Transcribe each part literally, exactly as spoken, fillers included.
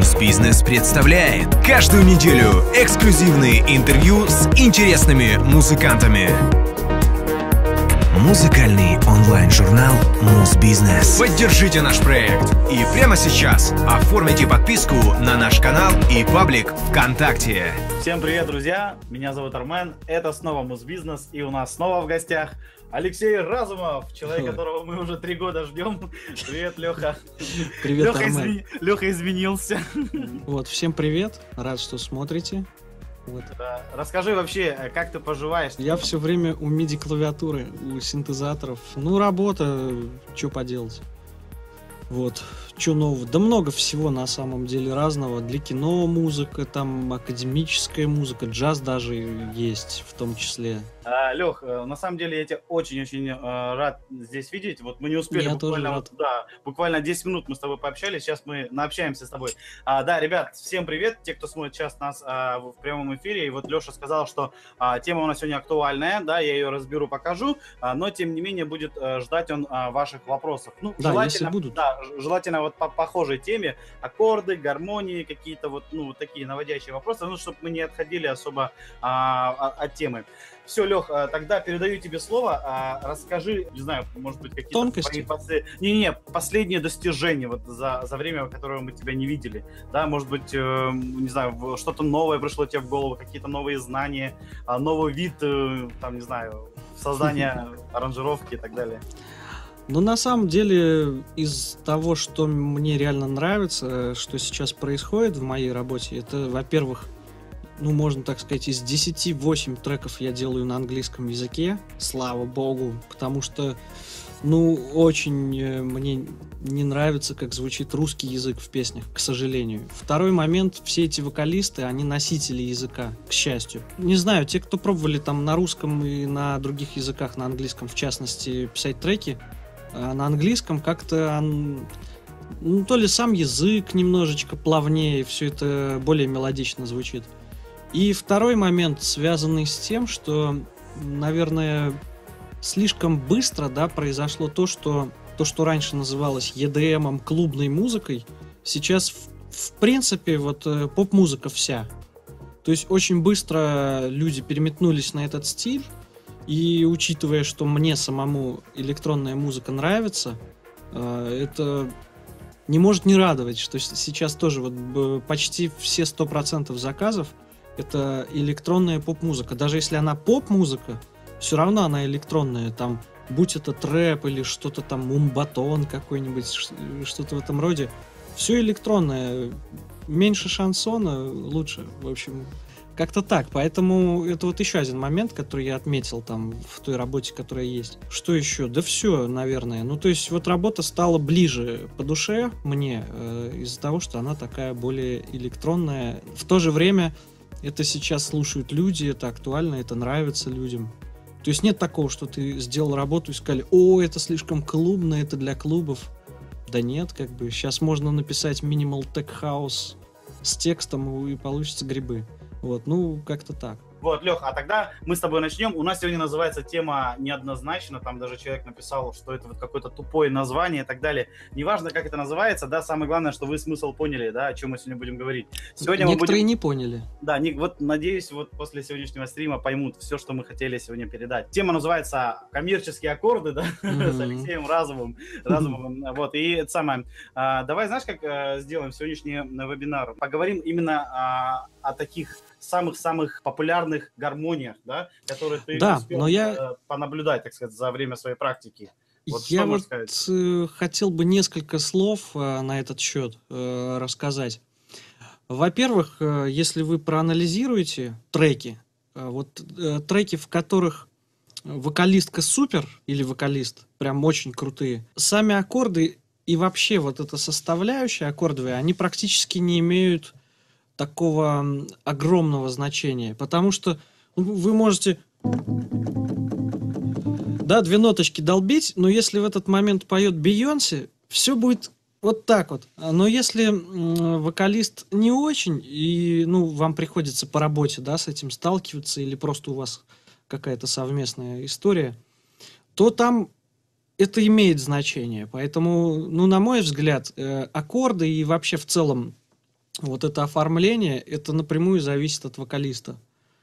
Музбизнес представляет каждую неделю эксклюзивные интервью с интересными музыкантами. Музыкальный онлайн-журнал Музбизнес. Поддержите наш проект и прямо сейчас оформите подписку на наш канал и паблик ВКонтакте. Всем привет, друзья! Меня зовут Армен, это снова Музбизнес, и у нас снова в гостях Алексей Разумов, человек, которого мы уже три года ждем. Привет, Леха. Привет, Леха, Армен. изме... Леха изменился. Вот, всем привет, рад, что смотрите. Вот. Да. Расскажи вообще, как ты поживаешь? Я все время у миди-клавиатуры, у синтезаторов. Ну, работа, что поделать. Вот, что нового? Да много всего на самом деле разного. Для кино музыка, там академическая музыка, джаз даже есть в том числе. А, Лех, на самом деле я тебя очень-очень э, рад здесь видеть. Вот мы не успели, я буквально, тоже вот, рад. да, буквально десять минут мы с тобой пообщались, сейчас мы наобщаемся с тобой. А, да, ребят, всем привет, те, кто смотрит сейчас нас а, в прямом эфире. И вот Леша сказал, что а, тема у нас сегодня актуальная, да, я ее разберу, покажу, а, но тем не менее будет а, ждать он а, ваших вопросов. Ну, Да, желательно, если будут. Да, желательно вот по похожей теме, аккорды, гармонии, какие-то вот, ну, вот такие наводящие вопросы, ну, чтобы мы не отходили особо а, от темы. Все, Лех, тогда передаю тебе слово. Расскажи, не знаю, может быть, какие-то тонкости. Послед... Не-не, последние достижения вот за, за время, которое мы тебя не видели. Да, может быть, э, не знаю, что-то новое пришло тебе в голову, какие-то новые знания, новый вид, э, там, не знаю, создания аранжировки и так далее. Ну, на самом деле, из того, что мне реально нравится, что сейчас происходит в моей работе, это, во-первых, ну, можно так сказать, из десяти восемь треков я делаю на английском языке, слава богу, потому что, ну, очень мне не нравится, как звучит русский язык в песнях, к сожалению. Второй момент, все эти вокалисты, они носители языка, к счастью. Не знаю, те, кто пробовали там на русском и на других языках, на английском, в частности, писать треки, а на английском как-то... Ну, то ли сам язык немножечко плавнее, все это более мелодично звучит. И второй момент, связанный с тем, что, наверное, слишком быстро, да, произошло то, что, то, что раньше называлось и ди эм, клубной музыкой, сейчас, в, в принципе, вот поп-музыка вся. То есть очень быстро люди переметнулись на этот стиль, и учитывая, что мне самому электронная музыка нравится, это не может не радовать, что сейчас тоже вот почти все сто процентов заказов это электронная поп-музыка. Даже если она поп-музыка, все равно она электронная. Там, будь это трэп или что-то там, мумбатон какой-нибудь, что-то в этом роде. Все электронное. Меньше шансона, лучше. В общем, как-то так. Поэтому это вот еще один момент, который я отметил там в той работе, которая есть. Что еще? Да все, наверное. Ну, то есть вот работа стала ближе по душе мне э, из-за того, что она такая более электронная. В то же время это сейчас слушают люди, это актуально, это нравится людям. То есть нет такого, что ты сделал работу и сказали: о, это слишком клубно, это для клубов. Да нет, как бы сейчас можно написать Minimal Tech House с текстом, и получится грибы. Вот, ну, как-то так. Вот, Лех, а тогда мы с тобой начнем. У нас сегодня называется тема неоднозначно. Там даже человек написал, что это вот какое-то тупое название и так далее. Неважно, как это называется, да, самое главное, что вы смысл поняли, да, о чем мы сегодня будем говорить. Сегодня Некоторые мы будем... не поняли. Да, не... вот надеюсь, вот после сегодняшнего стрима поймут все, что мы хотели сегодня передать. Тема называется «Коммерческие аккорды», да, mm-hmm. с Алексеем Разумовым. Разумовым. Mm-hmm. Вот, и это самое. А, давай, знаешь, как а, сделаем сегодняшний вебинар? Поговорим именно а, о таких самых-самых популярных гармониях, да, которые ты да, успел но я... понаблюдать, так сказать, за время своей практики. Вот я вот э, хотел бы несколько слов э, на этот счет э, рассказать. Во-первых, э, если вы проанализируете треки, э, вот э, треки, в которых вокалистка супер или вокалист прям очень крутые, сами аккорды и вообще вот эта составляющая аккордовая, они практически не имеют такого огромного значения, потому что вы можете, да, две ноточки долбить, но если в этот момент поет Бейонсе, все будет вот так вот. Но если вокалист не очень, и, ну, вам приходится по работе, да, с этим сталкиваться, или просто у вас какая-то совместная история, то там это имеет значение. Поэтому, ну, на мой взгляд, э, аккорды и вообще в целом вот это оформление, это напрямую зависит от вокалиста.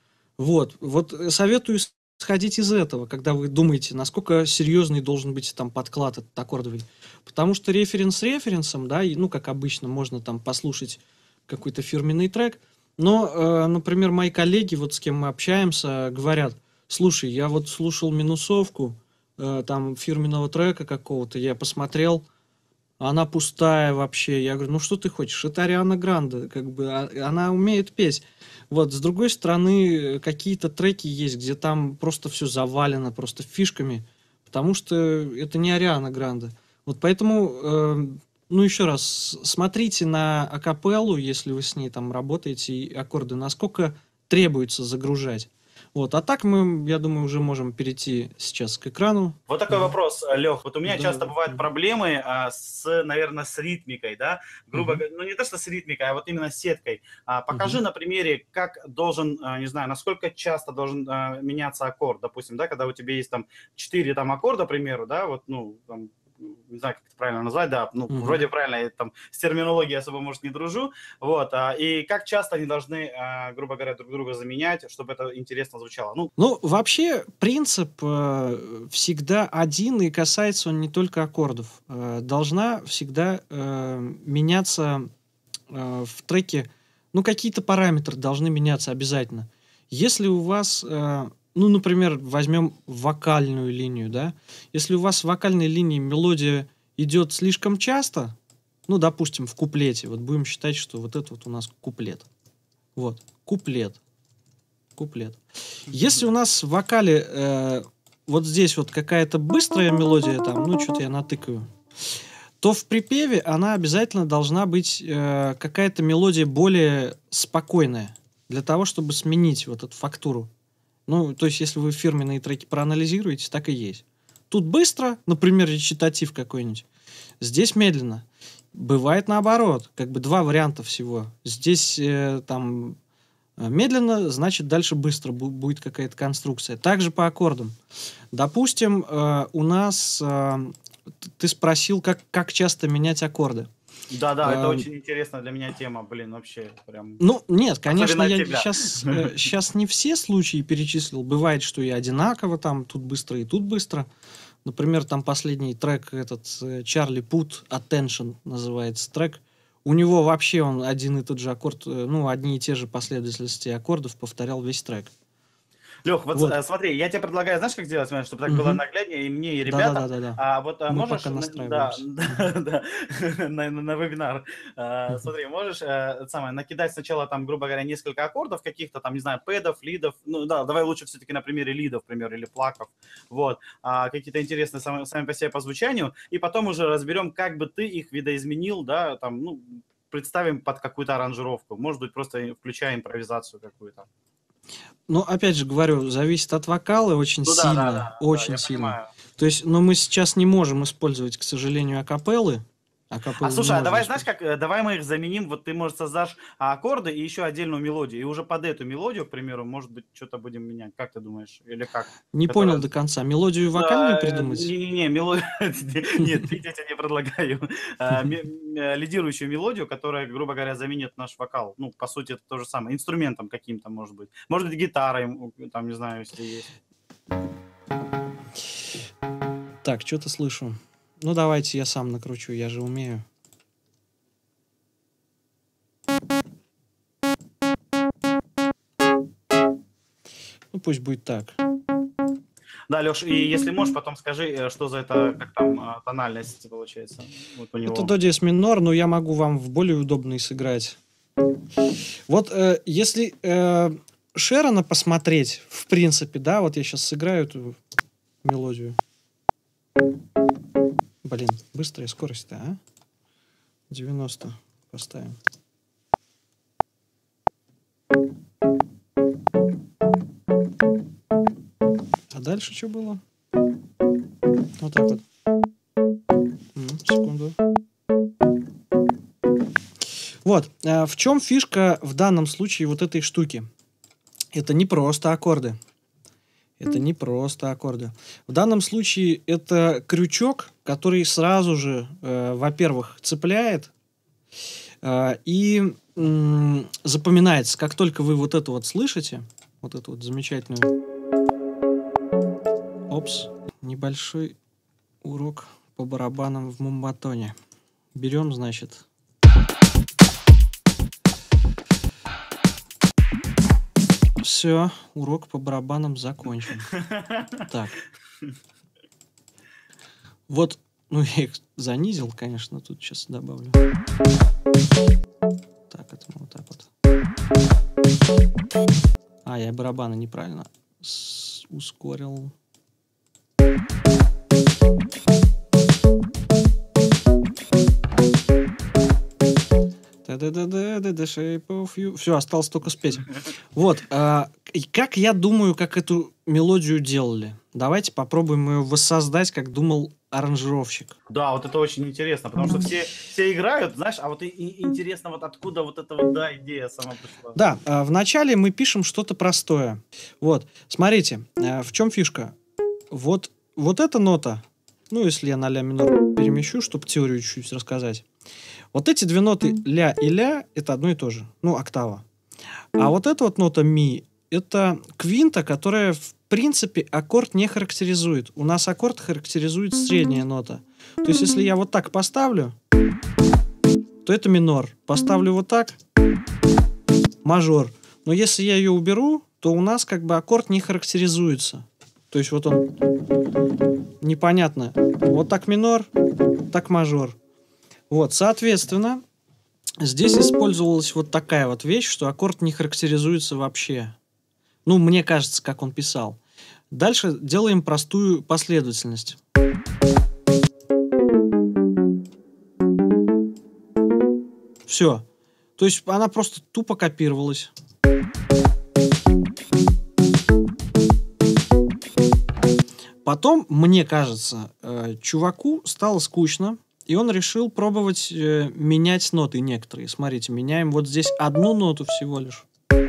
Вот, вот советую сходить из этого, когда вы думаете, насколько серьезный должен быть там подклад этот аккордовый. Потому что референс референсом, да, и, ну, как обычно, можно там послушать какой-то фирменный трек, но, э, например, мои коллеги, вот с кем мы общаемся, говорят, слушай, я вот слушал минусовку, э, там, фирменного трека какого-то, я посмотрел, она пустая вообще. Я говорю, ну что ты хочешь? Это Ариана Гранде, как бы, а- она умеет петь. Вот, с другой стороны, какие-то треки есть, где там просто все завалено, просто фишками, потому что это не Ариана Гранде. Вот поэтому, э, ну еще раз, с- смотрите на акапеллу, если вы с ней там работаете, и аккорды, насколько требуется загружать. Вот, а так мы, я думаю, уже можем перейти сейчас к экрану. Вот такой Мгм. вопрос, Лех. Вот у меня Да, часто да. бывают Мгм. проблемы а, с, наверное, с ритмикой, да, грубо Мгм. говоря, ну не то, что с ритмикой, а вот именно с сеткой. А, покажи Мгм. на примере, как должен, а, не знаю, насколько часто должен а, меняться аккорд, допустим, да, когда у тебя есть там четыре там аккорда, к примеру, да, вот, ну, там, не знаю, как это правильно назвать, да, ну, Мгм. вроде правильно, я там с терминологией особо, может, не дружу, вот, а, и как часто они должны, а, грубо говоря, друг друга заменять, чтобы это интересно звучало. Ну, Ну, вообще, принцип э, всегда один, и касается он не только аккордов. Э, должна всегда э, меняться э, в треке, ну, какие-то параметры должны меняться обязательно. Если у вас, э, ну, например, возьмем вокальную линию, да, если у вас в вокальной линии мелодия идет слишком часто, ну, допустим, в куплете, вот будем считать, что вот это вот у нас куплет. Вот, куплет, куплет. Если у нас в вокале э, вот здесь вот какая-то быстрая мелодия, там, ну, что-то я натыкаю, то в припеве она обязательно должна быть э, какая-то мелодия более спокойная, для того, чтобы сменить вот эту фактуру. Ну, то есть, если вы фирменные треки проанализируете, так и есть. Тут быстро, например, речитатив какой-нибудь. Здесь медленно. Бывает наоборот, как бы два варианта всего. Здесь э, там э, медленно, значит, дальше быстро бу- будет какая-то конструкция. Также по аккордам. Допустим, э, у нас э, т- ты спросил, как, как часто менять аккорды. да-да, это Э, очень интересная для меня тема, блин, вообще, прям, ну, нет, конечно, особенно от я тебя. сейчас, сейчас не все случаи перечислил. Бывает, что и одинаково, там тут быстро и тут быстро. Например, там последний трек, этот э, Чарли Пут, Attention называется трек. У него вообще он один и тот же аккорд, э, ну, одни и те же последовательности аккордов повторял весь трек. Лех, вот Вот. э, смотри, я тебе предлагаю, знаешь, как сделать, смотри, чтобы так было Мгм. нагляднее и мне, и ребятам. Да-да-да-да-да. А вот э, Мы можешь, пока на- да, настраиваемся. да, Мгм. да, на, на- на вебинар, Э, Мгм. смотри, можешь э, это самое, накидать сначала там, грубо говоря, несколько аккордов каких-то там, не знаю, пэдов, лидов, ну да, давай лучше все-таки на примере лидов, например, или плаков, вот, а, какие-то интересные сами, сами по себе по звучанию, и потом уже разберем, как бы ты их видоизменил, да, там, ну, представим под какую-то аранжировку, может быть, просто включая импровизацию какую-то. Ну, опять же говорю, зависит от вокала очень Ну да, да, сильно, да, да, очень я сильно. понимаю. То есть, но мы сейчас не можем использовать, к сожалению, акапеллы. А Акапеллы не слушай, а можем давай, знаешь, использовать. как, э, давай мы их заменим, вот ты, может, создашь а, аккорды и еще отдельную мелодию, и уже под эту мелодию, к примеру, может быть, что-то будем менять, как ты думаешь, или как? Не понял Которая... до конца. Мелодию вокальную Да, э, придумать? Не-не-не, мелодию, нет, пить я тебе не предлагаю. А, ме- ме- Лидирующую мелодию, которая, грубо говоря, заменит наш вокал. Ну, по сути, это то же самое. Инструментом каким-то, может быть. Может быть, гитарой, м, там, не знаю, если есть. Так, что-то слышу. Ну, давайте я сам накручу, я же умею. Ну, пусть будет так. Да, Леш, и если можешь, потом скажи, э, что за это, как там а, тональность получается вот у Это него. до диез минор, но я могу вам в более удобный сыграть. Вот э, если э, Шерона посмотреть, в принципе, да, вот я сейчас сыграю эту мелодию. Блин, быстрая скорость-то, а? девяносто поставим. А дальше что было? Вот так вот. М, секунду. Вот, э, в чем фишка в данном случае вот этой штуки? Это не просто аккорды. Это не просто аккорды. В данном случае это крючок, который сразу же, э, во-первых, цепляет, Э, и м, запоминается, как только вы вот это вот слышите, вот эту вот замечательную... Опс, небольшой урок по барабанам в мумбатоне. Берем, значит... Все, урок по барабанам закончен. Так. Вот, ну я их занизил, конечно, тут сейчас добавлю. Так, это мы вот так вот. А, я барабаны неправильно с- ускорил. Все, осталось только спеть. Вот, а, и как я думаю, как эту мелодию делали? Давайте попробуем ее воссоздать, как думал аранжировщик. Да, вот это очень интересно, потому что все, все играют, знаешь, а вот и, и интересно, вот откуда вот эта вот, да, идея сама пришла. Да, а, вначале мы пишем что-то простое. Вот, смотрите, а, в чем фишка? Вот, вот эта нота, ну, если я на ля минор перемещу, чтобы теорию чуть-чуть рассказать. Вот эти две ноты ля и ля — это одно и то же, ну, октава. А вот эта вот нота ми — это квинта, которая, в принципе, аккорд не характеризует. У нас аккорд характеризует средняя нота. То есть, если я вот так поставлю, то это минор. Поставлю вот так — мажор. Но если я ее уберу, то у нас как бы аккорд не характеризуется. То есть, вот он непонятно. Вот так минор, так мажор. Вот, соответственно, здесь использовалась вот такая вот вещь, что аккорд не характеризуется вообще. Ну, мне кажется, как он писал. Дальше делаем простую последовательность. Все. То есть она просто тупо копировалась. Потом, мне кажется, э, чуваку стало скучно, и он решил пробовать э, менять ноты некоторые. Смотрите, меняем вот здесь одну ноту всего лишь.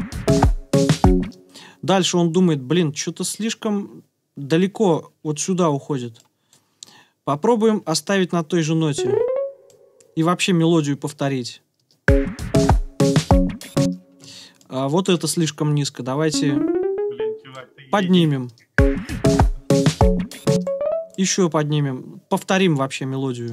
Дальше он думает, блин, что-то слишком далеко вот сюда уходит. Попробуем оставить на той же ноте. И вообще мелодию повторить. А вот это слишком низко. Давайте Блин, чувак, ты поднимем. Еще поднимем. Повторим вообще мелодию.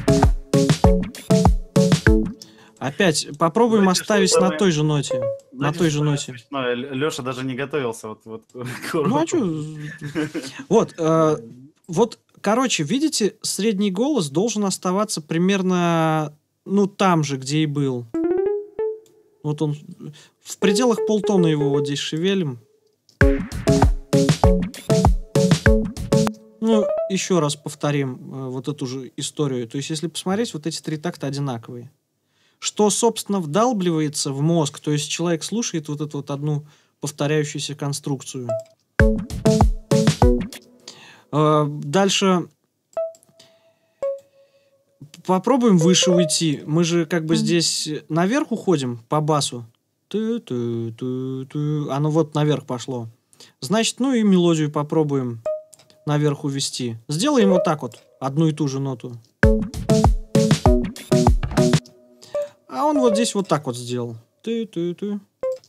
Опять попробуем Знаете, оставить что на самое- той же ноте. На Знаете, той что же самое ноте. смешное? Л- Леша даже не готовился вот, вот к уроку. Ну а что? Вот, э, вот, короче, видите, средний голос должен оставаться примерно, ну, там же, где и был. Вот он в пределах полтона его вот здесь шевелим. Ну, еще раз повторим э, вот эту же историю. То есть, если посмотреть, вот эти три такта одинаковые. Что, собственно, вдалбливается в мозг, то есть человек слушает вот эту вот одну повторяющуюся конструкцию. Э, Дальше попробуем выше уйти. Мы же как бы здесь наверх уходим по басу. Ту-ту-ту-ту. Оно вот наверх пошло. Значит, ну и мелодию попробуем наверх увести. Сделаем вот так вот, одну и ту же ноту. А он вот здесь вот так вот сделал. Ты-ты-ты.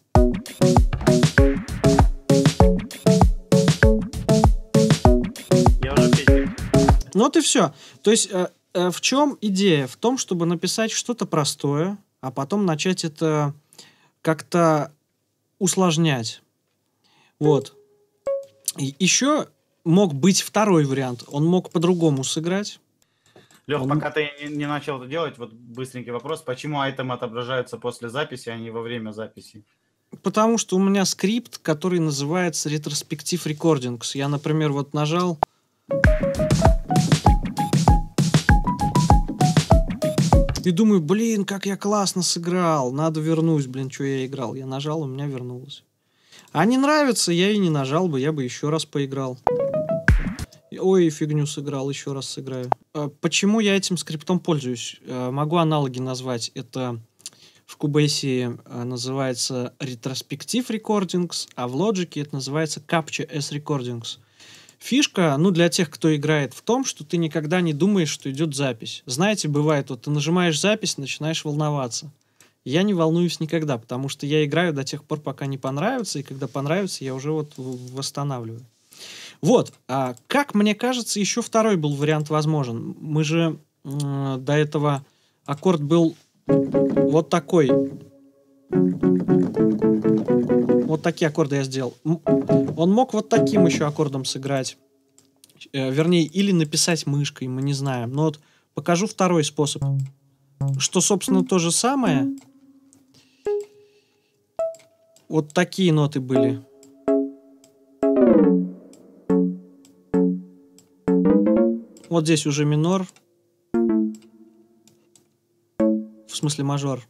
Я уже петь. Ну вот и все. То есть э, э, в чем идея? В том, чтобы написать что-то простое, а потом начать это как-то усложнять. Вот. И еще мог быть второй вариант. Он мог по-другому сыграть. Лех, Он- пока ты не, не начал это делать, вот быстренький вопрос. Почему айтемы отображаются после записи, а не во время записи? Потому что у меня скрипт, который называется Retrospective Recordings. Я, например, вот нажал. И думаю, блин, как я классно сыграл. Надо вернуть, блин, что я играл. Я нажал, у меня вернулось. А не нравится, я и не нажал бы, я бы еще раз поиграл. Ой, фигню сыграл, еще раз сыграю. А почему я этим скриптом пользуюсь? А, Могу аналоги назвать. Это в Cubase а, называется Retrospective Recordings, а в Logic это называется Capture as Recordings. Фишка, ну, для тех, кто играет, в том, что ты никогда не думаешь, что идет запись. Знаете, бывает, вот ты нажимаешь запись, начинаешь волноваться. Я не волнуюсь никогда, потому что я играю до тех пор, пока не понравится, и когда понравится, я уже вот восстанавливаю. Вот, а как мне кажется, еще второй был вариант возможен. Мы же э, до этого аккорд был вот такой. Вот такие аккорды я сделал. Он мог вот таким еще аккордом сыграть. Э, вернее, или написать мышкой, мы не знаем. Но вот покажу второй способ. Что, собственно, то же самое. Вот такие ноты были. Вот здесь уже минор. В смысле мажор.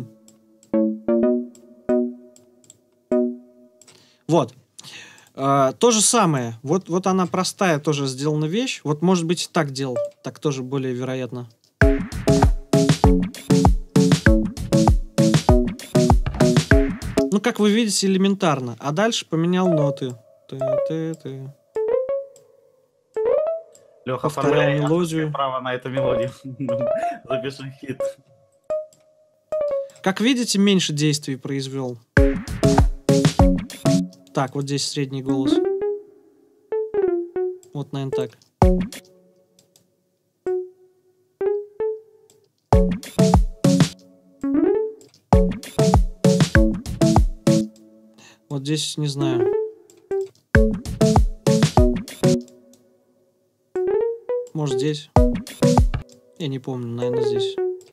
Вот. А, то же самое. Вот, вот она простая тоже сделана вещь. Вот, может быть, так делал. Так тоже более вероятно. Ну, как вы видите, элементарно. А дальше поменял ноты. Ты-ты-ты. Леха, Повторял мелодию. Право на эту мелодию. Запиши хит. Как видите, меньше действий произвел. Так, вот здесь средний голос. Вот, наверное, так. Вот здесь, не знаю. Может, здесь. Я не помню, наверное, здесь.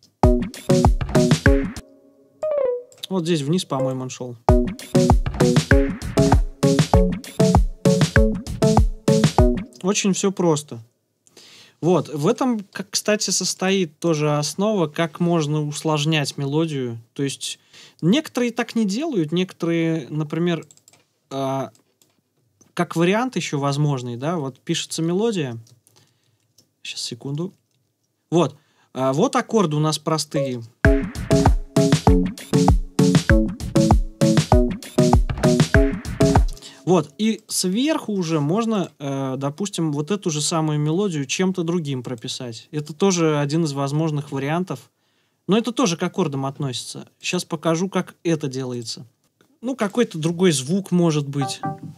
Вот здесь вниз, по-моему, он шел. Очень все просто. Вот, в этом, как, кстати, состоит тоже основа, как можно усложнять мелодию. То есть некоторые так не делают, некоторые, например, э, как вариант еще возможный, да, вот пишется мелодия. Сейчас, секунду. Вот, э, вот аккорды у нас простые. Вот, и сверху уже можно, э, допустим, вот эту же самую мелодию чем-то другим прописать. Это тоже один из возможных вариантов. Но это тоже к аккордам относится. Сейчас покажу, как это делается. Ну, какой-то другой звук может быть.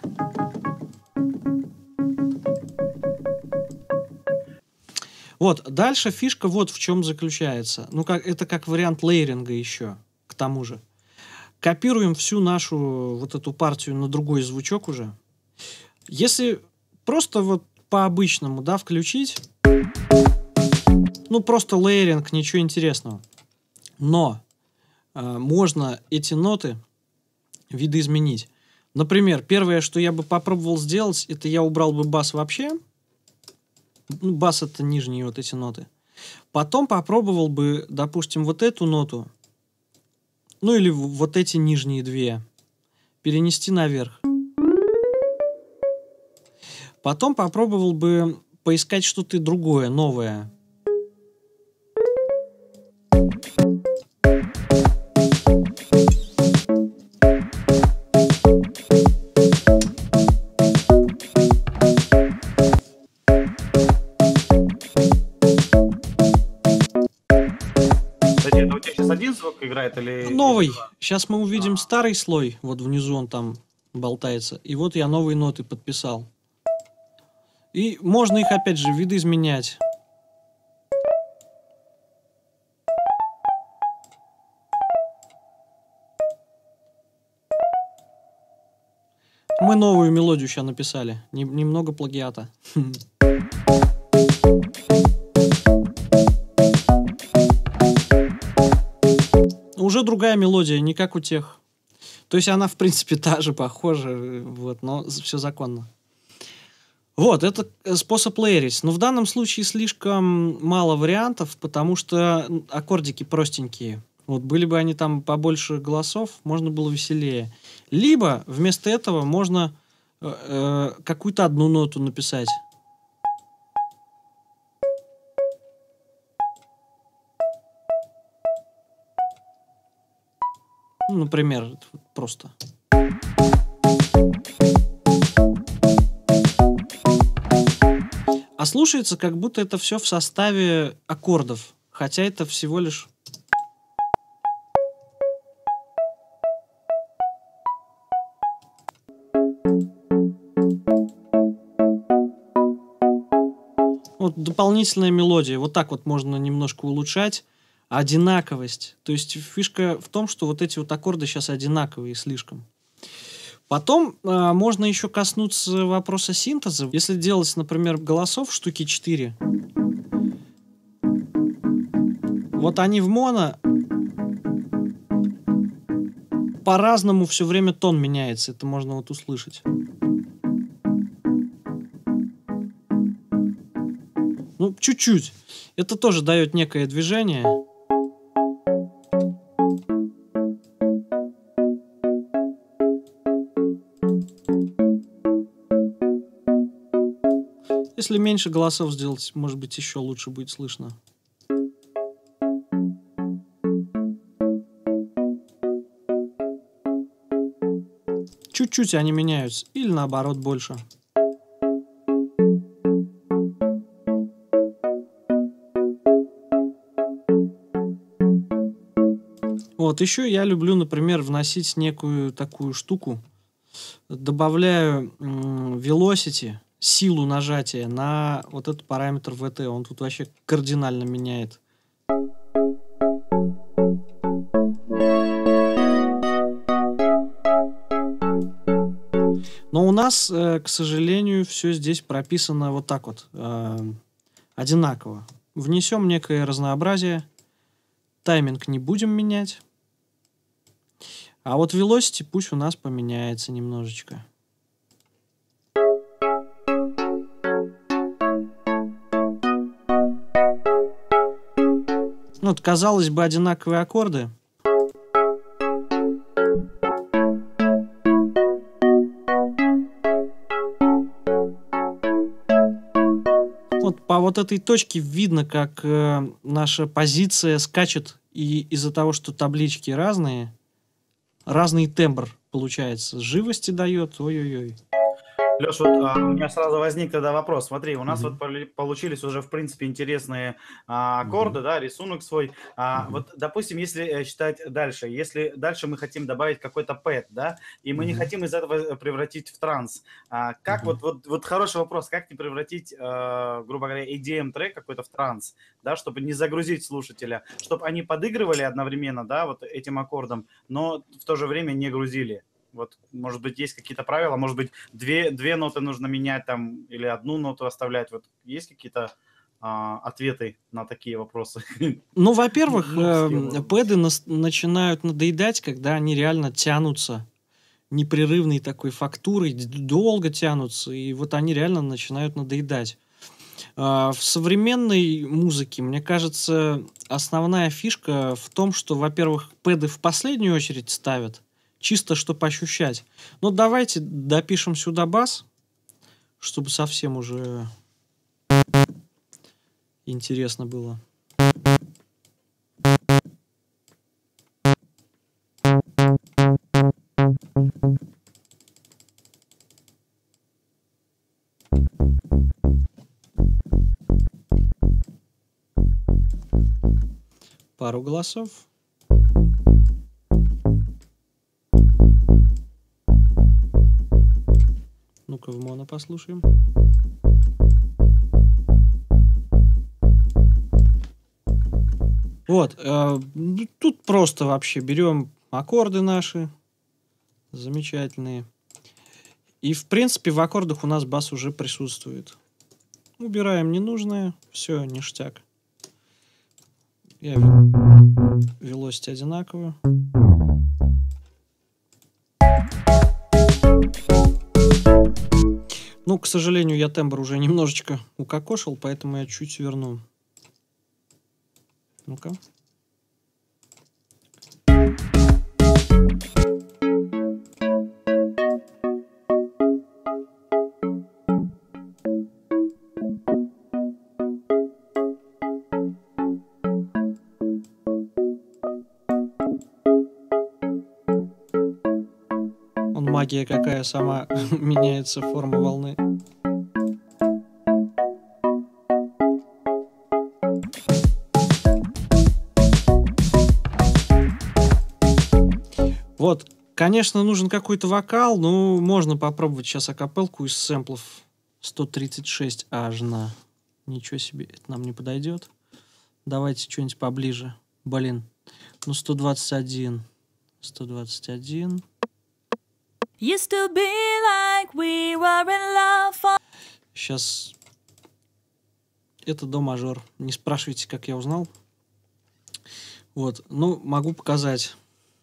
Вот, дальше фишка вот в чем заключается. Ну, как, это как вариант лейеринга еще, к тому же. Копируем всю нашу вот эту партию на другой звучок уже. Если просто вот по-обычному, да, включить, ну, просто лейеринг, ничего интересного. Но э, можно эти ноты видоизменить. Например, первое, что я бы попробовал сделать, это я убрал бы бас вообще. Ну, бас — это нижние вот эти ноты. Потом попробовал бы, допустим, вот эту ноту, ну или вот эти нижние две, перенести наверх. Потом попробовал бы поискать что-то другое, новое. Звук играет или... Новый. Сейчас мы увидим а. старый слой. Вот внизу он там болтается. И вот я новые ноты подписал. И можно их опять же видоизменять. Мы новую мелодию сейчас написали. Немного плагиата. Уже другая мелодия, не как у тех. То есть она, в принципе, та же, похожа, вот, но все законно. Вот, это способ лейерить. Но в данном случае слишком мало вариантов, потому что аккордики простенькие. Вот, были бы они там побольше голосов, можно было веселее. Либо вместо этого можно э, э, какую-то одну ноту написать. Ну, например, просто. А слушается, как будто это все в составе аккордов. Хотя это всего лишь... Вот дополнительная мелодия. Вот так вот можно немножко улучшать. Одинаковость. То есть фишка в том, что вот эти вот аккорды сейчас одинаковые слишком. Потом э, можно еще коснуться вопроса синтеза. Если делать, например, голосов штуки четыре, вот они в моно, по-разному все время тон меняется. Это можно вот услышать. Ну, чуть-чуть. Это тоже дает некое движение. Если меньше голосов сделать, может быть, еще лучше будет слышно. Чуть-чуть они меняются. Или наоборот больше. Вот, еще я люблю, например, вносить некую такую штуку. Добавляю м, velocity, силу нажатия на вот этот параметр ви ти. Он тут вообще кардинально меняет. Но у нас, э, к сожалению, все здесь прописано вот так вот, э, одинаково. Внесем некое разнообразие. Тайминг не будем менять. А вот velocity пусть у нас поменяется немножечко. Вот, казалось бы, одинаковые аккорды. Вот по вот этой точке видно, как э, наша позиция скачет, и из-за того, что таблички разные, разный тембр получается. Живости дает, ой-ой-ой. Леш, вот а, у меня сразу возник тогда вопрос. Смотри, у нас Мгм. вот поли- получились уже, в принципе, интересные а, аккорды, Мгм. да, рисунок свой. А, Мгм. вот, допустим, если э, считать дальше, если дальше мы хотим добавить какой-то пэд, да, и мы не Мгм. хотим из этого превратить в транс, а, как Мгм. вот, вот, вот хороший вопрос, как не превратить, э, грубо говоря, и ди эм-трек какой-то в транс, да, чтобы не загрузить слушателя, чтобы они подыгрывали одновременно, да, вот этим аккордом, но в то же время не грузили. Вот, может быть, есть какие-то правила, может быть, две, две ноты нужно менять там или одну ноту оставлять. Вот есть какие-то а, ответы на такие вопросы? Ну, во-первых, Нубские, эм, может быть. пэды нас- начинают надоедать, когда они реально тянутся непрерывной такой фактурой, д- долго тянутся, и вот они реально начинают надоедать. А, В современной музыке, мне кажется, основная фишка в том, что, во-первых, пэды в последнюю очередь ставят, чисто чтобы ощущать. Ну, давайте допишем сюда бас, чтобы совсем уже интересно было. Пару голосов. Ну-ка, в моно послушаем. Вот, э, ну, тут просто вообще берем аккорды наши, замечательные. И, в принципе, в аккордах у нас бас уже присутствует. Убираем ненужное, все, ништяк. Я velocity одинаковую. Ну, к сожалению, я тембр уже немножечко укокошил, поэтому я чуть верну. Ну-ка. Он магия какая, сама меняется форма волны. Вот, конечно, нужен какой-то вокал, но можно попробовать сейчас акапелку из сэмплов сто тридцать шесть аж на. Ничего себе, это нам не подойдет. Давайте что-нибудь поближе. Блин, ну сто двадцать один. сто двадцать один. Used to be like we were in love for... Сейчас это до мажор. Не спрашивайте, как я узнал. Вот, ну, могу показать.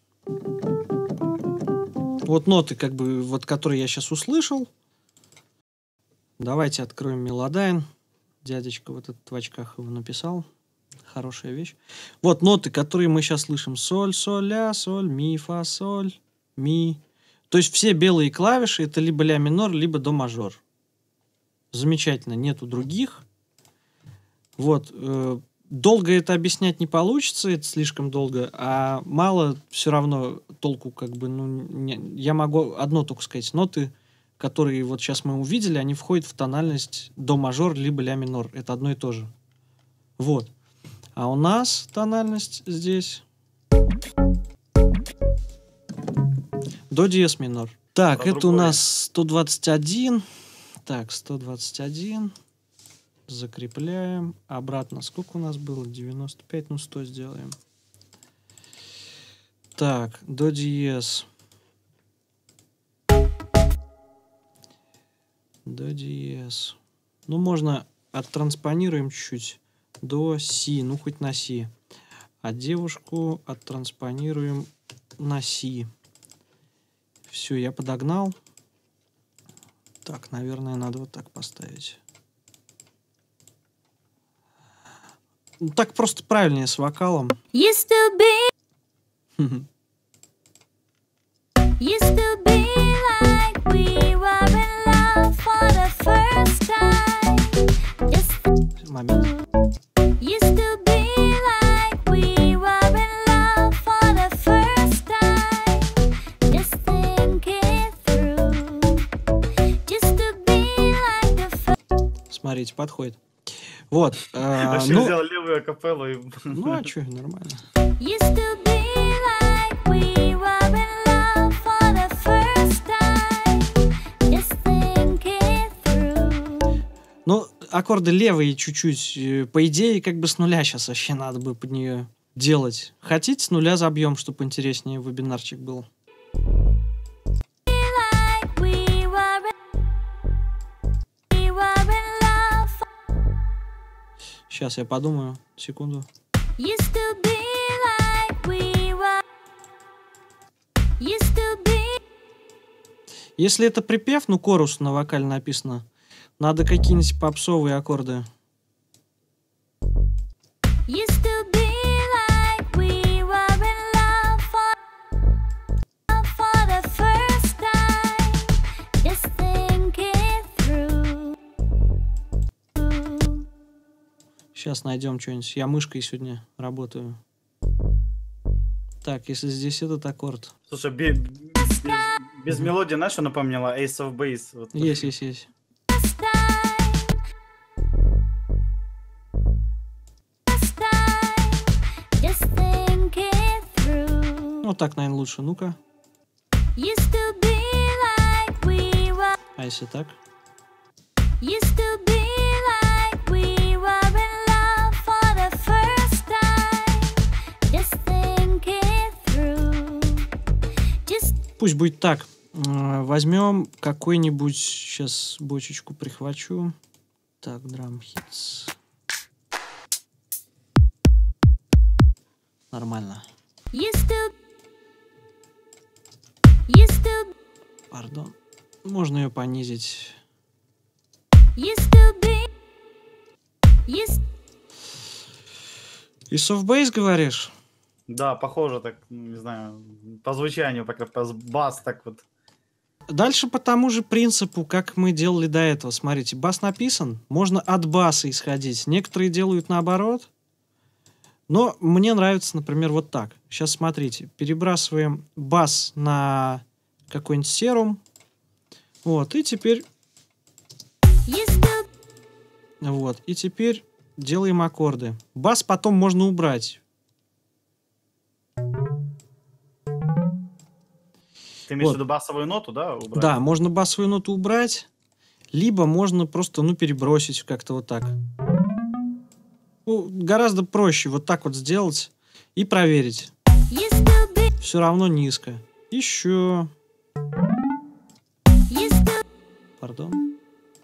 Вот ноты, как бы, вот, которые я сейчас услышал. Давайте откроем мелодайн. Дядечка вот этот в очках его написал. Хорошая вещь. Вот ноты, которые мы сейчас слышим. Соль, соль, ля, соль, ми, фа, соль, ми. То есть все белые клавиши это либо ля минор, либо до мажор. Замечательно, нету других. Вот. Э, долго это объяснять не получится, это слишком долго, а мало все равно толку, как бы, ну, не, я могу одно только сказать. Ноты, которые вот сейчас мы увидели, они входят в тональность до мажор, либо ля минор. Это одно и то же. Вот. А у нас тональность здесь до диез минор. Так, Про это другое. У нас сто двадцать один. Так, сто двадцать один. Закрепляем. Обратно сколько у нас было? девяносто пять, ну сто сделаем. Так, до диез. До диез. Ну, можно оттранспонируем чуть-чуть до си, ну хоть на си. А девушку оттранспонируем на си. Все, я подогнал. Так, наверное, надо вот так поставить. Ну, так просто правильнее с вокалом. Used to be. Used to be like we were in love for the first time. Just... Момент. Used to be like we were in love for the first time. Just think it through. Just to be like the first... Смотрите, подходит. Вот. А, Вообще ну, взял левую акапеллу и... Ну, а что, нормально. Ну, аккорды левые чуть-чуть. По идее, как бы с нуля сейчас вообще надо бы под нее делать. Хотите, с нуля забьем, чтобы интереснее вебинарчик был. Сейчас я подумаю. Секунду. Если это припев, ну, корус на вокале написано, надо какие-нибудь попсовые аккорды. Сейчас найдем что-нибудь. Я мышкой сегодня работаю. Так, если здесь этот аккорд. Слушай, без, без, без мелодии, знаешь, что напомнила? Ace of Base. Вот. Есть, есть, есть. Вот так, наверное, лучше. Ну-ка. А если так? Пусть будет так. Возьмем какой-нибудь... Сейчас бочечку прихвачу. Так, Drum Hits. Нормально. Пардон. Можно ее понизить. И софтбейс, говоришь? Да, похоже так, не знаю, по звучанию, пока по бас так вот. Дальше по тому же принципу, как мы делали до этого. Смотрите, бас написан, можно от баса исходить. Некоторые делают наоборот. Но мне нравится, например, вот так. Сейчас смотрите, перебрасываем бас на какой-нибудь серум. Вот, и теперь... Вот, и теперь делаем аккорды. Бас потом можно убрать. Ты имеешь Вот. в виду басовую ноту, да? Убрать? Да, можно басовую ноту убрать, либо можно просто, ну, перебросить как-то вот так. Ну, гораздо проще вот так вот сделать и проверить. Все равно низко. Еще. Пардон.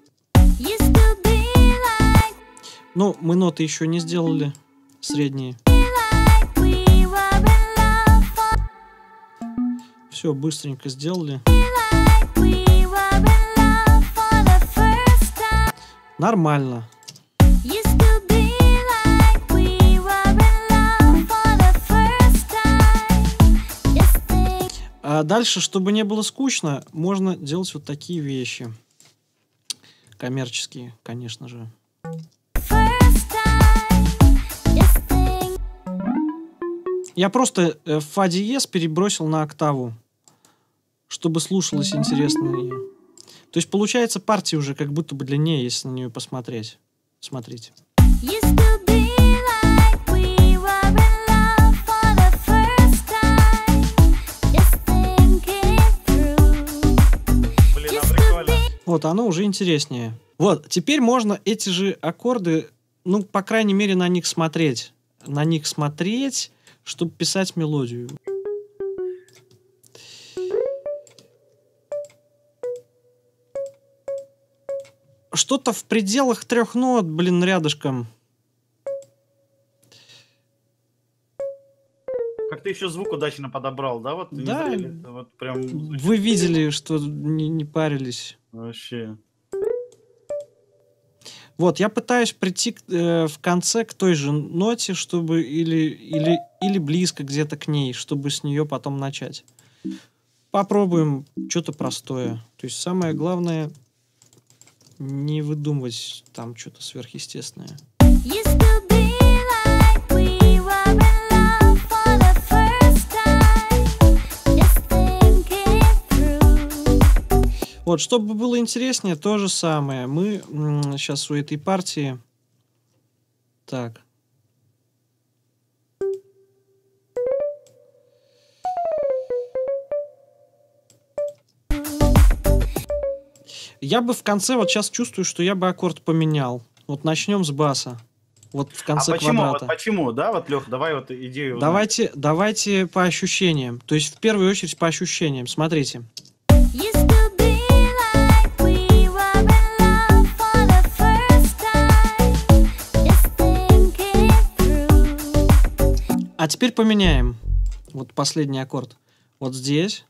Ну, мы ноты еще не сделали. Средние. Все, быстренько сделали. Нормально. А дальше, чтобы не было скучно, можно делать вот такие вещи. Коммерческие, конечно же. Я просто э, фа диез перебросил на октаву, чтобы слушалось интереснее. То есть получается партия уже как будто бы длиннее, если на нее посмотреть. Смотрите. Вот, оно уже интереснее. Вот, теперь можно эти же аккорды, ну, по крайней мере, на них смотреть. На них смотреть, чтобы писать мелодию. Что-то в пределах трех нот, блин, рядышком. Как ты еще звук удачно подобрал, да? Вот, Да. не зря, это вот прям... Вы видели, что не, не парились. Вообще. Вот, я пытаюсь прийти э, в конце к той же ноте, чтобы или, или, или близко где-то к ней, чтобы с нее потом начать. Попробуем что-то простое. То есть самое главное не выдумывать там что-то сверхъестественное. Вот, чтобы было интереснее, то же самое. Мы м, сейчас у этой партии... Так. Я бы в конце, вот сейчас чувствую, что я бы аккорд поменял. Вот начнем с баса. Вот в конце а почему? квадрата. Вот почему, да? Вот, Лех, давай вот идею. Давайте, давайте по ощущениям. То есть в первую очередь по ощущениям. Смотрите. А теперь поменяем. Вот последний аккорд. Вот здесь.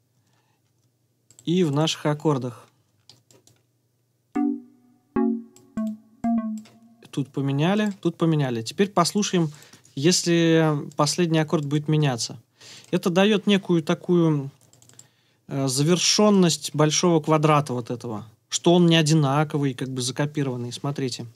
И в наших аккордах. Тут поменяли, тут поменяли. Теперь послушаем, если последний аккорд будет меняться. Это дает некую такую э, завершенность большого квадрата вот этого. Что он не одинаковый, как бы закопированный. Смотрите.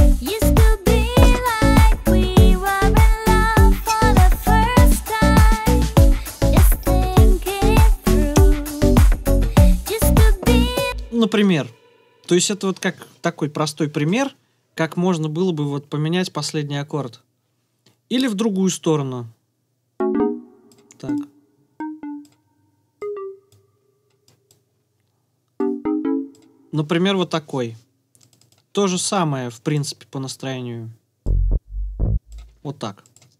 Например. То есть это вот как такой простой пример, как можно было бы вот поменять последний аккорд. Или в другую сторону. Так. Например, вот такой. То же самое, в принципе, по настроению. Вот так.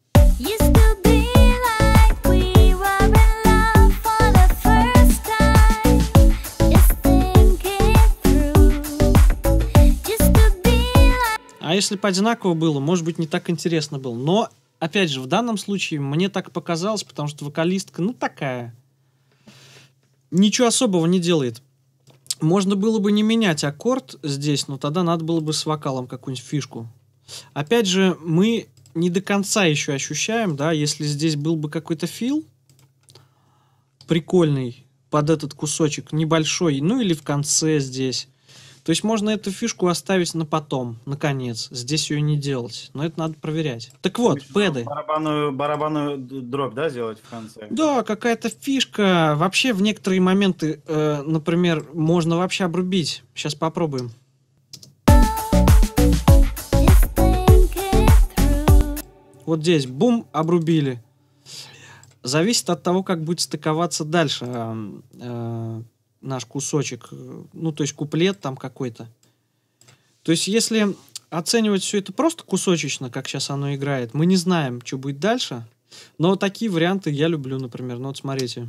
А если по одинаково было, может быть, не так интересно было. Но, опять же, в данном случае мне так показалось, потому что вокалистка, ну, такая. Ничего особого не делает. Можно было бы не менять аккорд здесь, но тогда надо было бы с вокалом какую-нибудь фишку. Опять же, мы не до конца еще ощущаем, да, если здесь был бы какой-то фил прикольный под этот кусочек, небольшой, ну или в конце здесь. То есть можно эту фишку оставить на потом, наконец. Здесь ее не делать. Но это надо проверять. Так вот, пэды. Барабанную, барабанную дробь, да, сделать в конце? Да, какая-то фишка. Вообще в некоторые моменты, э, например, можно вообще обрубить. Сейчас попробуем. Вот здесь, бум, обрубили. зависит от того, как будет стыковаться дальше э, э, наш кусочек. Ну, то есть куплет там какой-то. То есть если оценивать все это просто кусочечно, как сейчас оно играет, мы не знаем, что будет дальше. Но такие варианты я люблю, например. Ну вот смотрите.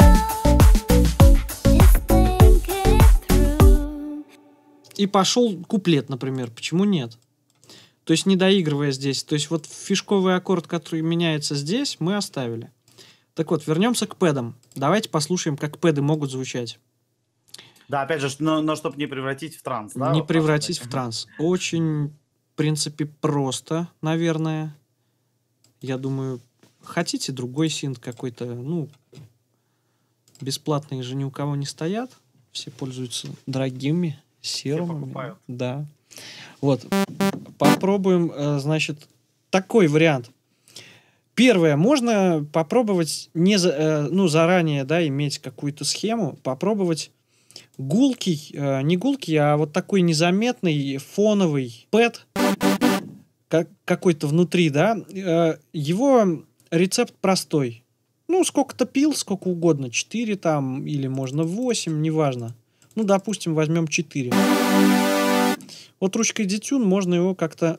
И пошел куплет, например. Почему нет? То есть не доигрывая здесь. То есть вот фишковый аккорд, который меняется здесь, мы оставили. Так вот, вернемся к пэдам. Давайте послушаем, как пэды могут звучать. Да, опять же, но, но чтобы не превратить в транс. Да, не вот превратить в транс. Очень, в принципе, просто, наверное. Я думаю, хотите другой синт какой-то, ну, бесплатные же ни у кого не стоят. Все пользуются дорогими серумами. Да. Вот. Попробуем, значит, такой вариант. Первое, можно попробовать не за, ну, заранее, да, иметь какую-то схему, попробовать гулкий, не гулкий, а вот такой незаметный фоновый пэд, как, какой-то внутри, да. Его рецепт простой. Ну, сколько-то пил, сколько угодно, четыре там, или можно восемь, неважно. Ну, допустим, возьмем четыре. Вот ручкой детюн можно его как-то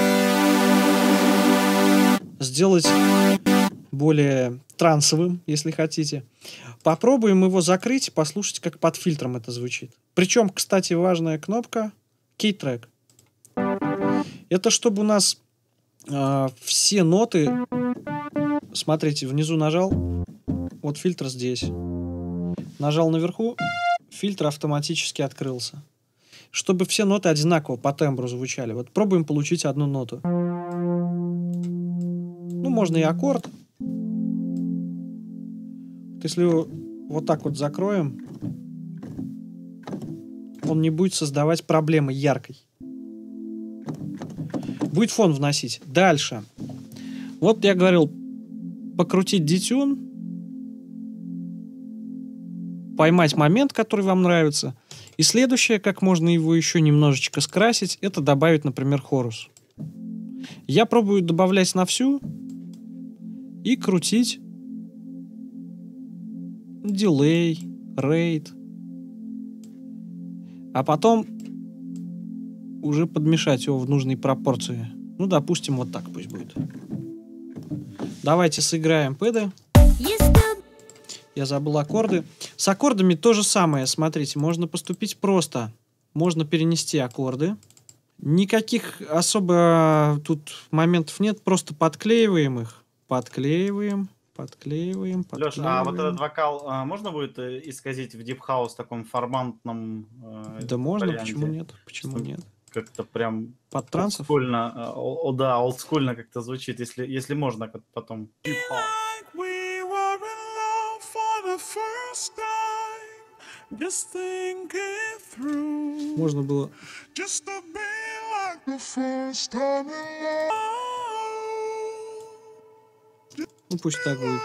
сделать более трансовым, если хотите. Попробуем его закрыть и послушать, как под фильтром это звучит. Причем, кстати, важная кнопка Key-Track. Это чтобы у нас э, все ноты... Смотрите, внизу нажал, вот фильтр здесь. Нажал наверху, фильтр автоматически открылся. Чтобы все ноты одинаково по тембру звучали. Вот пробуем получить одну ноту. Ну, можно и аккорд. Если вот так вот закроем, он не будет создавать проблемы яркой. Будет фон вносить. Дальше. Вот я говорил, покрутить детюн, поймать момент, который вам нравится. И следующее, как можно его еще немножечко скрасить, это добавить, например, хорус. Я пробую добавлять на всю и крутить дилей, рейт. А потом уже подмешать его в нужной пропорции. Ну, допустим, вот так пусть будет. Давайте сыграем пэды. Я забыл аккорды. С аккордами то же самое. Смотрите, можно поступить просто. Можно перенести аккорды. Никаких особо тут моментов нет. Просто подклеиваем их. Подклеиваем, подклеиваем, подклеиваем. Леша, а вот этот вокал а, можно будет исказить в дип-хаус в таком форматном э, Да можно, варианте? Почему нет? Почему Что нет? Как-то прям под трансов? Олдскульно, о, о, да, олдскульно как-то звучит, если, если можно потом. Можно было. Ну пусть так будет.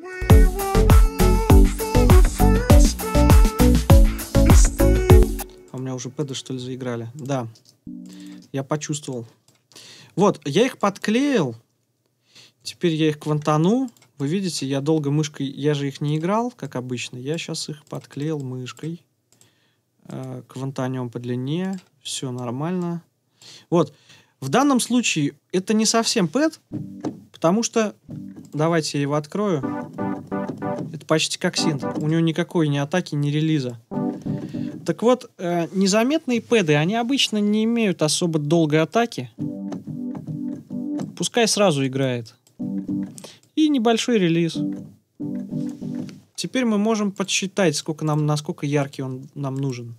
А у меня уже пэды, что ли, заиграли? Да. Я почувствовал. Вот, я их подклеил. Теперь я их квантану. Вы видите, я долго мышкой... Я же их не играл, как обычно. Я сейчас их подклеил мышкой. Э, квантанем по длине. Все нормально. Вот. В данном случае это не совсем пэд, потому что... Давайте я его открою. Это почти как синт. У него никакой ни атаки, ни релиза. Так вот, э, незаметные пэды, они обычно не имеют особо долгой атаки. Пускай сразу играет. И небольшой релиз. Теперь мы можем подсчитать, сколько нам, насколько яркий он нам нужен.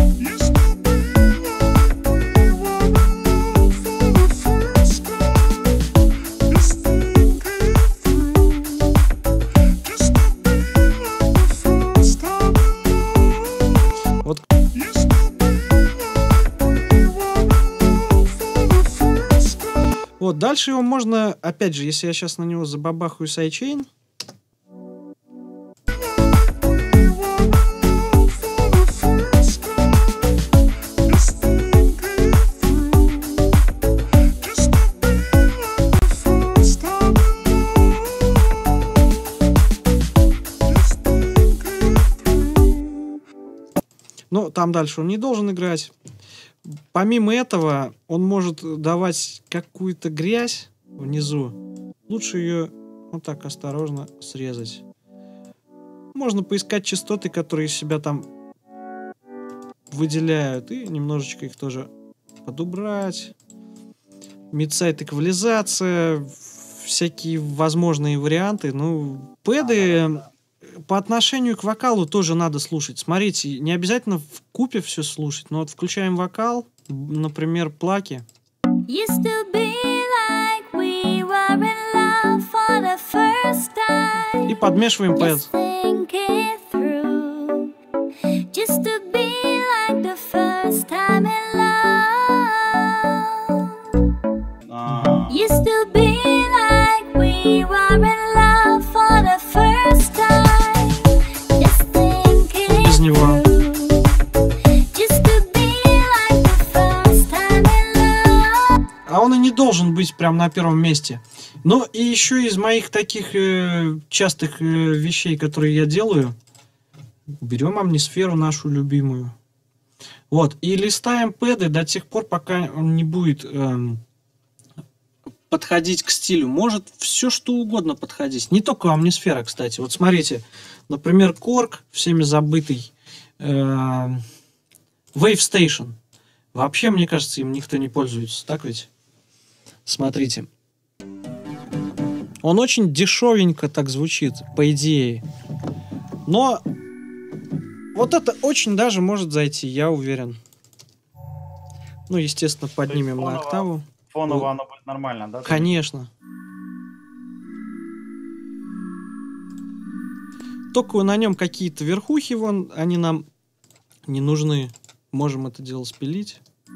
Вот. Вот, дальше его можно, опять же, если я сейчас на него забабахаю сайдчейн. Но там дальше он не должен играть. Помимо этого, он может давать какую-то грязь внизу. Лучше ее вот так осторожно срезать. Можно поискать частоты, которые из себя там выделяют, и немножечко их тоже подубрать. Мидсайд эквализация, всякие возможные варианты. Ну, пэды по отношению к вокалу тоже надо слушать. Смотрите, не обязательно в купе все слушать, но вот включаем вокал, например, плаки. И подмешиваем пэд. Без него. А он и не должен быть прям на первом месте. Ну и еще из моих таких э, частых э, вещей, которые я делаю, берем амнисферу нашу любимую. Вот, и листаем пэды до тех пор, пока он не будет э, подходить к стилю. Может все что угодно подходить. Не только амнисфера, кстати. Вот смотрите, например, Корг, всеми забытый, э, Wave Station. Вообще, мне кажется, им никто не пользуется. Так ведь? Смотрите. Он очень дешевенько так звучит, по идее. Но вот это очень даже может зайти, я уверен. Ну, естественно, поднимем фоново, на октаву. Фоново оно будет нормально, да? Конечно. Только на нем какие-то верхухи, вон, они нам не нужны. Можем это дело спилить.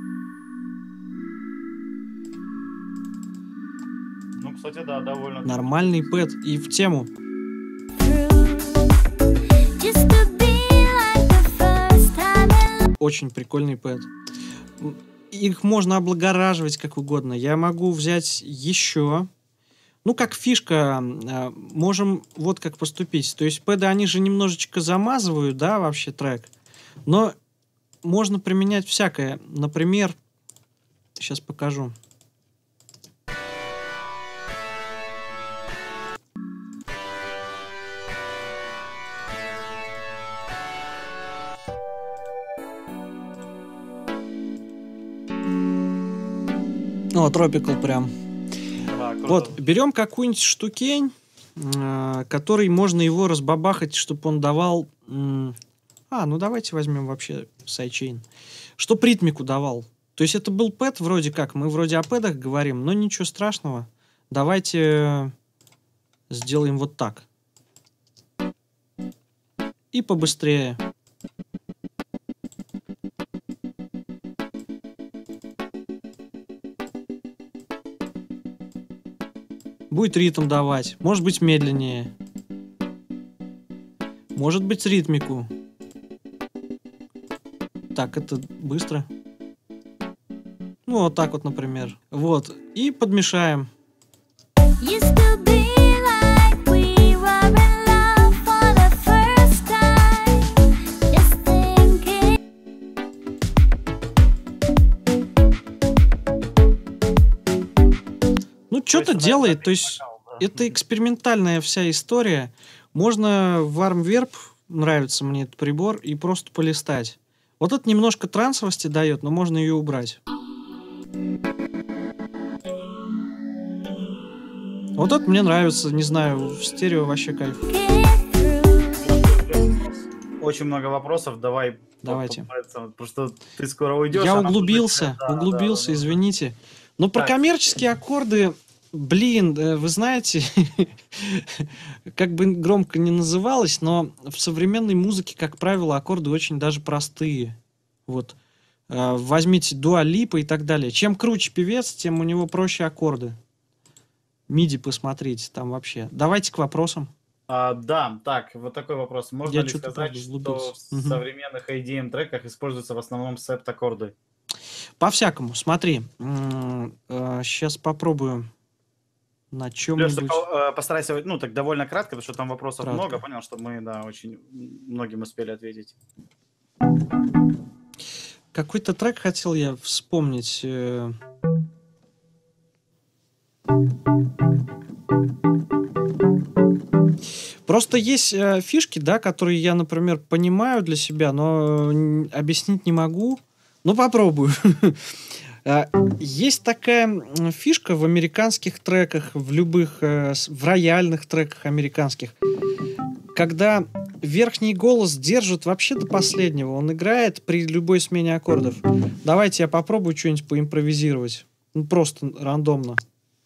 Ну, кстати, да, довольно. Нормальный пэд и в тему. Очень прикольный пэд. Их можно облагораживать как угодно. Я могу взять еще. Ну, как фишка, можем вот как поступить. То есть пэды, они же немножечко замазывают, да, вообще трек. Но можно применять всякое. Например, сейчас покажу. О, Tropical прям. Да, вот, берем какую-нибудь штукень, э, который можно его разбабахать, чтобы он давал... Э, а, ну давайте возьмем вообще сайдчейн. Чтоб ритмику давал. То есть это был пэд вроде как. Мы вроде о пэдах говорим, но ничего страшного. Давайте сделаем вот так. И побыстрее. Будет ритм давать. Может быть медленнее. Может быть ритмику. Так, это быстро. Ну, вот так вот, например. Вот. И подмешаем. Ну, что-то делает. То есть, это экспериментальная вся история. Можно в Armverb, нравится мне этот прибор, и просто полистать. Вот это немножко трансовости дает, но можно ее убрать. Вот это мне нравится, не знаю, в стерео вообще кайф. Очень много вопросов, давай. Давайте. Просто ты скоро уйдешь. Я углубился, да, углубился, да, да, извините. Но про коммерческие аккорды, блин, вы знаете, как бы громко не называлось, но в современной музыке, как правило, аккорды очень даже простые. Вот. Возьмите Дуа Липа и так далее. Чем круче певец, тем у него проще аккорды. миди посмотрите, там вообще. Давайте к вопросам. А, да, так, вот такой вопрос. Можно Я ли сказать, что в угу. современных ай ди эм треках используются в основном септ-аккорды? По-всякому, смотри. Сейчас попробую на чем-нибудь. Постарайся, ну, так довольно кратко, потому что там вопросов кратко. много, понял, чтобы мы, да, очень многим успели ответить. Какой-то трек хотел я вспомнить. э. Просто есть э, фишки, да, которые я, например, понимаю для себя, но н- объяснить не могу. Ну, попробую. Э, Есть такая м, фишка в американских треках, в любых, э, с- в рояльных треках американских, когда верхний голос держит вообще до последнего. Он играет при любой смене аккордов. Давайте я попробую что-нибудь поимпровизировать. Ну, просто рандомно.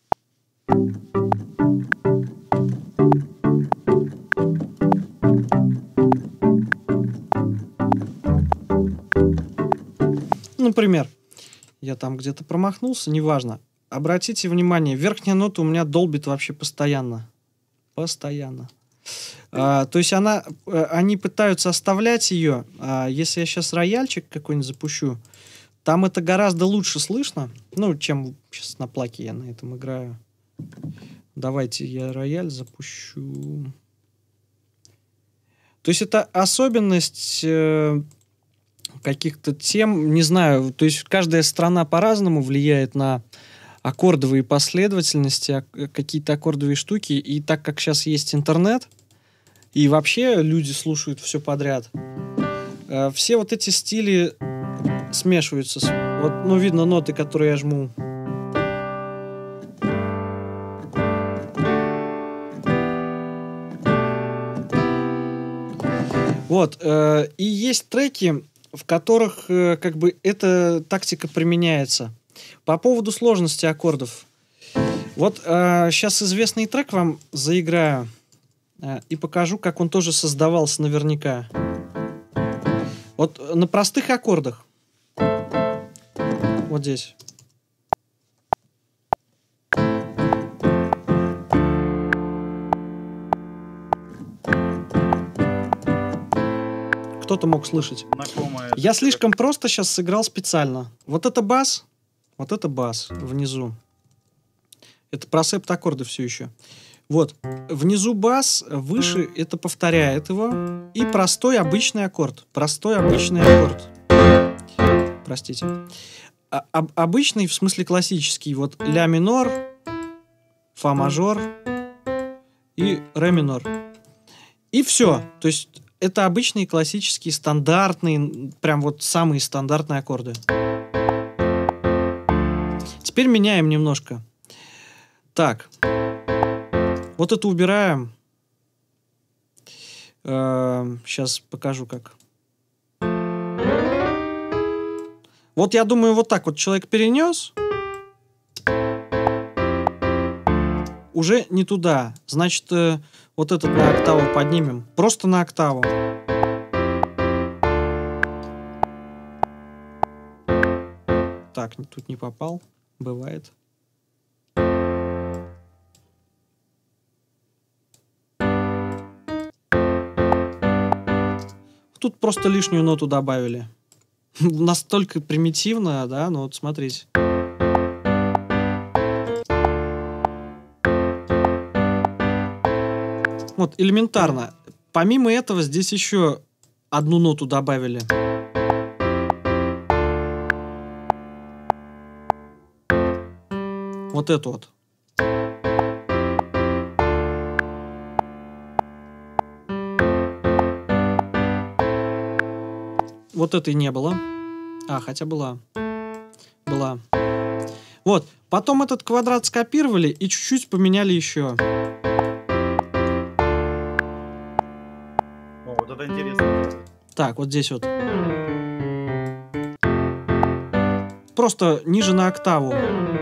Например, я там где-то промахнулся, неважно. Обратите внимание, верхняя нота у меня долбит вообще постоянно. Постоянно. А, то есть она, э, они пытаются оставлять ее. А если я сейчас рояльчик какой-нибудь запущу, там это гораздо лучше слышно, ну, чем сейчас на плаке я на этом играю. Давайте я рояль запущу. То есть это особенность э, каких-то тем, не знаю, то есть каждая страна по-разному влияет на аккордовые последовательности, ак- какие-то аккордовые штуки. И так как сейчас есть интернет, и вообще люди слушают все подряд, э, все вот эти стили смешиваются. с- Вот, ну, видно ноты, которые я жму. Вот, э, и есть треки, в которых э, как бы эта тактика применяется. По поводу сложности аккордов. Вот сейчас известный трек вам заиграю э, и покажу, как он тоже создавался наверняка. Вот э, на простых аккордах. Вот здесь. Кто-то мог слышать. Знакомое. Я слишком просто сейчас сыграл специально. Вот это бас, вот это бас внизу. Это про септаккорды все еще. Вот. Внизу бас, выше это повторяет его. И простой обычный аккорд. Простой обычный аккорд. Простите. А- об- обычный, в смысле классический. Вот ля минор, фа мажор и ре минор. И все. То есть это обычные классические, стандартные, прям вот самые стандартные аккорды. Теперь меняем немножко. Так. Вот это убираем. Сейчас покажу как. Вот я думаю, вот так вот человек перенес. Уже не туда. Значит, э, вот этот на октаву поднимем. Просто на октаву. Так, тут не попал. Бывает. Тут просто лишнюю ноту добавили. Настолько примитивно, да, ну вот смотрите. Вот, элементарно. Помимо этого, здесь еще одну ноту добавили. Вот эту вот. Вот этой не было. А, хотя была. Была. Вот. Потом этот квадрат скопировали и чуть-чуть поменяли еще. О, вот это интересно. Так, вот здесь вот. Просто ниже на октаву.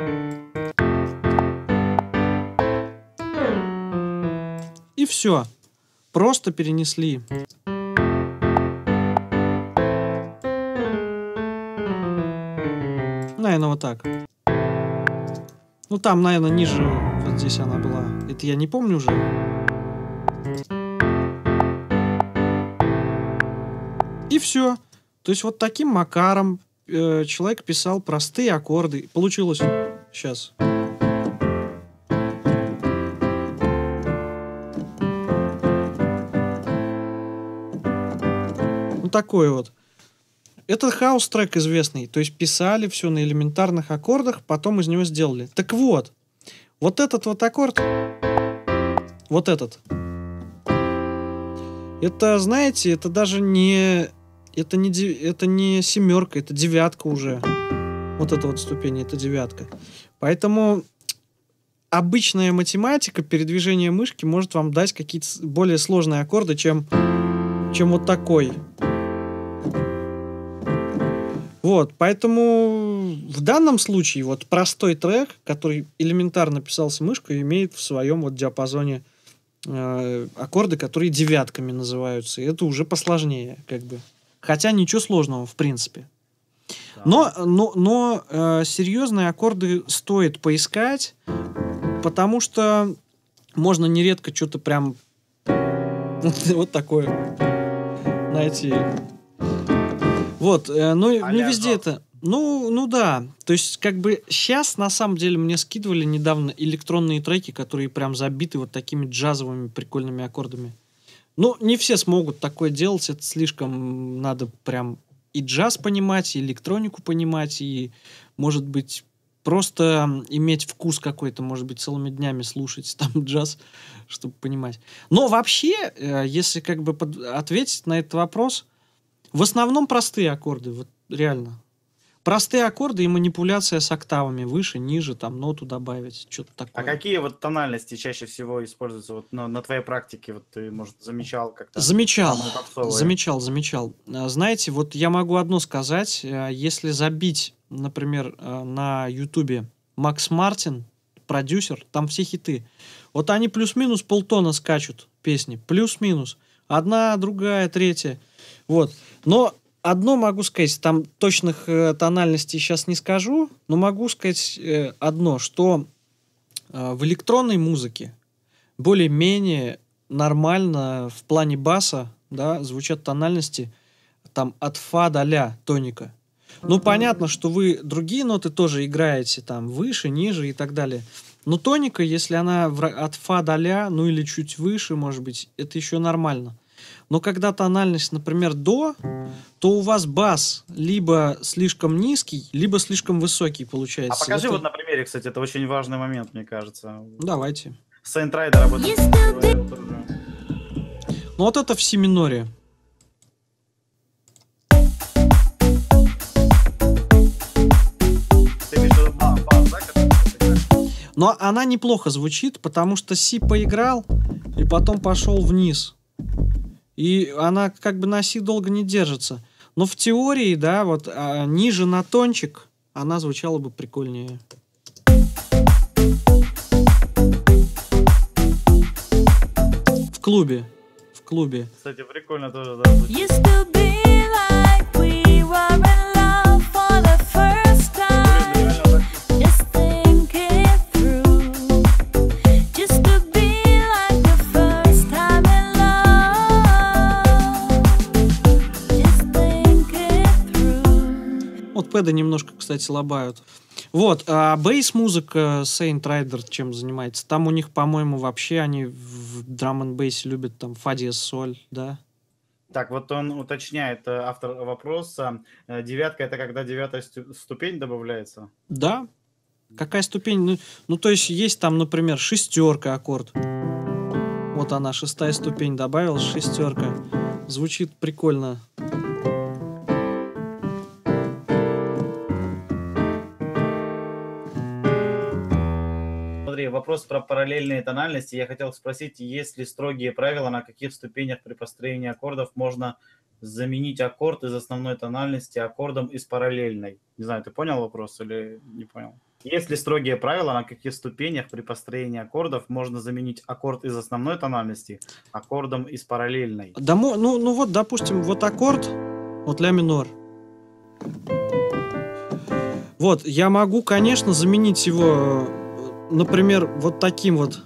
И все. Просто перенесли. Наверное, вот так. Ну, там, наверное, ниже. Вот здесь она была. Это я не помню уже. И все. То есть вот таким макаром э, человек писал простые аккорды. Получилось сейчас. Ну, такой вот. это хаус-трек известный. То есть писали все на элементарных аккордах, потом из него сделали. Так вот, вот этот вот аккорд, вот этот, это, знаете, это даже не... Это не, это не семерка, это девятка уже. Вот эта вот ступень, это девятка. Поэтому обычная математика, передвижение мышки может вам дать какие-то более сложные аккорды, чем, чем вот такой. Вот, поэтому в данном случае вот простой трек, который элементарно писался мышкой, имеет в своем вот диапазоне э, аккорды, которые девятками называются. И это уже посложнее, как бы. Хотя ничего сложного, в принципе. Да. Но, но, но э, серьезные аккорды стоит поискать, потому что можно нередко что-то прям вот такое найти. Вот, э, ну, не везде это... Ну, ну да. То есть, как бы, сейчас, на самом деле, мне скидывали недавно электронные треки, которые прям забиты вот такими джазовыми прикольными аккордами. Ну, не все смогут такое делать, это слишком надо прям и джаз понимать, и электронику понимать, и, может быть, просто иметь вкус какой-то, может быть, целыми днями слушать там джаз, чтобы понимать. Но вообще, если как бы под... ответить на этот вопрос, в основном простые аккорды, вот реально. Простые аккорды и манипуляция с октавами, выше, ниже, там, ноту добавить, что-то такое. А какие вот тональности чаще всего используются вот на, на твоей практике? Вот ты, может, замечал как-то? Замечал, замечал, замечал. Знаете, вот я могу одно сказать. Если забить, например, на Ютубе Макс Мартин, продюсер, там все хиты. Вот они плюс-минус полтона скачут песни. Плюс-минус. Одна, другая, третья. Вот. Но... Одно могу сказать, там точных э, тональностей сейчас не скажу, но могу сказать э, одно, что э, в электронной музыке более-менее нормально в плане баса, да, звучат тональности там от фа до ля тоника. Ну, понятно, что вы другие ноты тоже играете там выше, ниже и так далее. Но тоника, если она в, от фа до ля, ну или чуть выше, может быть, это еще нормально. Но когда тональность, например, до, то у вас бас либо слишком низкий, либо слишком высокий получается. А покажи это... вот на примере, кстати, это очень важный момент, мне кажется. Давайте. Saint Rider работает. Ну вот это в си миноре. Но она неплохо звучит, потому что си поиграл и потом пошел вниз. И она как бы на си долго не держится. Но в теории, да, вот а, ниже на тончик она звучала бы прикольнее. В клубе. В клубе. Кстати, прикольно тоже, да. Пэды немножко, кстати, лобают. Вот, а бейс-музыка Saint Rider чем занимается? Там у них, по-моему, вообще они в драм-н-бейсе любят там фа диез соль, да? Так, вот он уточняет, автор вопроса. Девятка — это когда девятая ступень добавляется? Да. Какая ступень? Ну, ну, то есть есть там, например, шестерка аккорд. Вот она, шестая ступень добавилась, шестерка. Звучит прикольно. Вопрос про параллельные тональности. Я хотел спросить, есть ли строгие правила, на каких ступенях при построении аккордов можно заменить аккорд из основной тональности аккордом из параллельной? Не знаю, ты понял вопрос или не понял? Есть ли строгие правила, на каких ступенях при построении аккордов можно заменить аккорд из основной тональности аккордом из параллельной? Да, ну, ну вот, допустим, вот аккорд, вот ля минор. Вот, я могу, конечно, заменить его... Например, вот таким вот.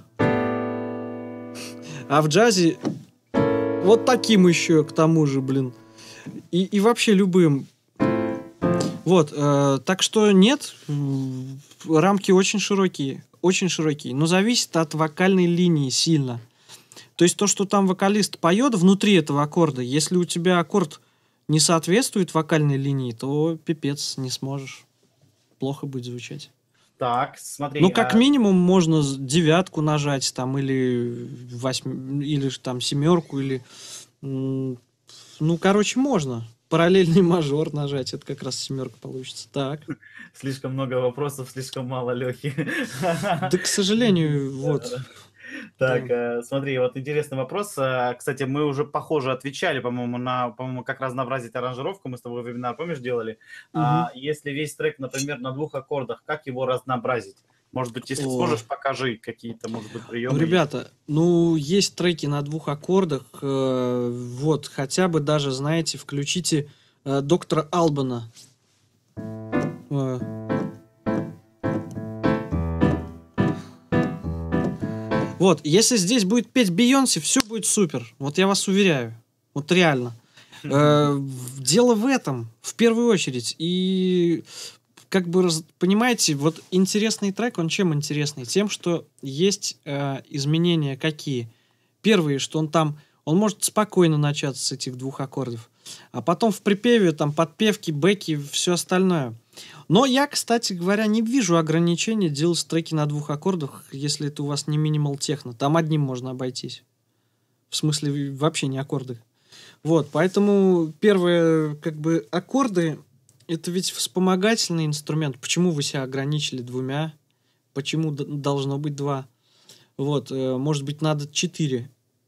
А в джазе вот таким еще, к тому же, блин. И, и вообще любым. Вот. Э, так что нет, рамки очень широкие. Очень широкие. Но зависит от вокальной линии сильно. То есть то, что там вокалист поет внутри этого аккорда, если у тебя аккорд не соответствует вокальной линии, то пипец, не сможешь. Плохо будет звучать. Так, смотри. Ну, как а... минимум, можно девятку нажать, там, или восьм... или там семерку, или... Ну, короче, можно. Параллельный мажор нажать, это как раз семерка получится. Так. Слишком много вопросов, слишком мало Лехи. Да, к сожалению, вот. Так, да. Смотри, вот интересный вопрос. Кстати, мы уже, похоже, отвечали, по-моему, на, по-моему, как разнообразить аранжировку. Мы с тобой вебинар, помнишь, делали? Угу. А, если весь трек, например, на двух аккордах, как его разнообразить? Может быть, если О. сможешь, покажи какие-то, может быть, приемы. Ну, ребята, ну, есть треки на двух аккордах. Э, вот, хотя бы даже, знаете, включите э, доктора Албана. Э. Вот, если здесь будет петь Бейонсе, все будет супер. Вот я вас уверяю. Вот реально. Э, дело в этом, в первую очередь. И... Как бы, понимаете, вот интересный трек, он чем интересный? Тем, что есть э, изменения какие? Первые, что он там, он может спокойно начаться с этих двух аккордов, а потом в припеве, там, подпевки, бэки, все остальное. Но я, кстати говоря, не вижу ограничения делать треки на двух аккордах, если это у вас не минимал техно. Там одним можно обойтись. В смысле, вообще не аккорды. Вот, поэтому первые, как бы, аккорды... Это ведь вспомогательный инструмент. Почему вы себя ограничили двумя? Почему должно быть два? Вот, может быть, надо четыре.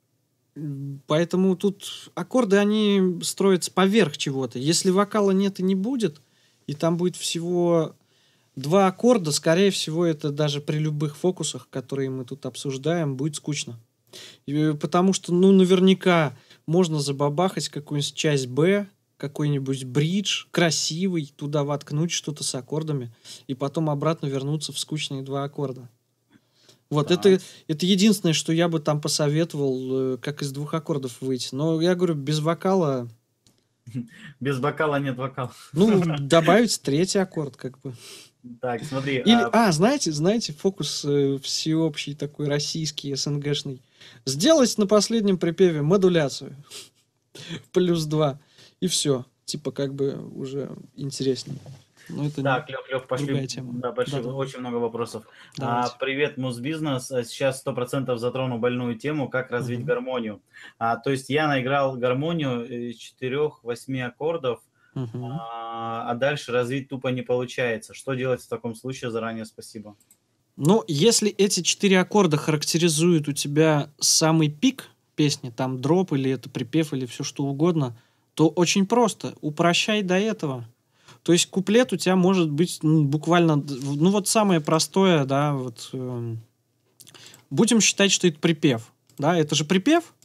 Поэтому тут аккорды, они строятся поверх чего-то. Если вокала нет и не будет, и там будет всего два аккорда, скорее всего, это даже при любых фокусах, которые мы тут обсуждаем, будет скучно. И потому что, ну, наверняка можно забабахать какую-нибудь часть Б, какой-нибудь бридж, красивый, туда воткнуть что-то с аккордами, и потом обратно вернуться в скучные два аккорда. Вот, да. это, это единственное, что я бы там посоветовал, как из двух аккордов выйти. Но я говорю, без вокала... Без вокала нет вокала. Ну, добавить третий аккорд, как бы. Так, смотри. Или, а... а, знаете, знаете, фокус э, всеобщий такой, российский, СНГшный. Сделать на последнем припеве модуляцию. Плюс два. И все. Типа, как бы уже интереснее. Но это так, Лех, Лех, пошли. Да, пошли. Да, да. Очень много вопросов. А, привет, Музбизнес. Сейчас сто процентов затрону больную тему, как развить uh-huh. гармонию. А, то есть я наиграл гармонию из четырех-восьми аккордов, uh-huh. а, а дальше развить тупо не получается. Что делать в таком случае? Заранее спасибо. Ну, если эти четыре аккорда характеризуют у тебя самый пик песни, там дроп или это припев или все что угодно, то очень просто. Упрощай до этого. То есть куплет у тебя может быть ну, буквально... Ну вот самое простое, да, вот... Э, будем считать, что это припев. Да, это же припев?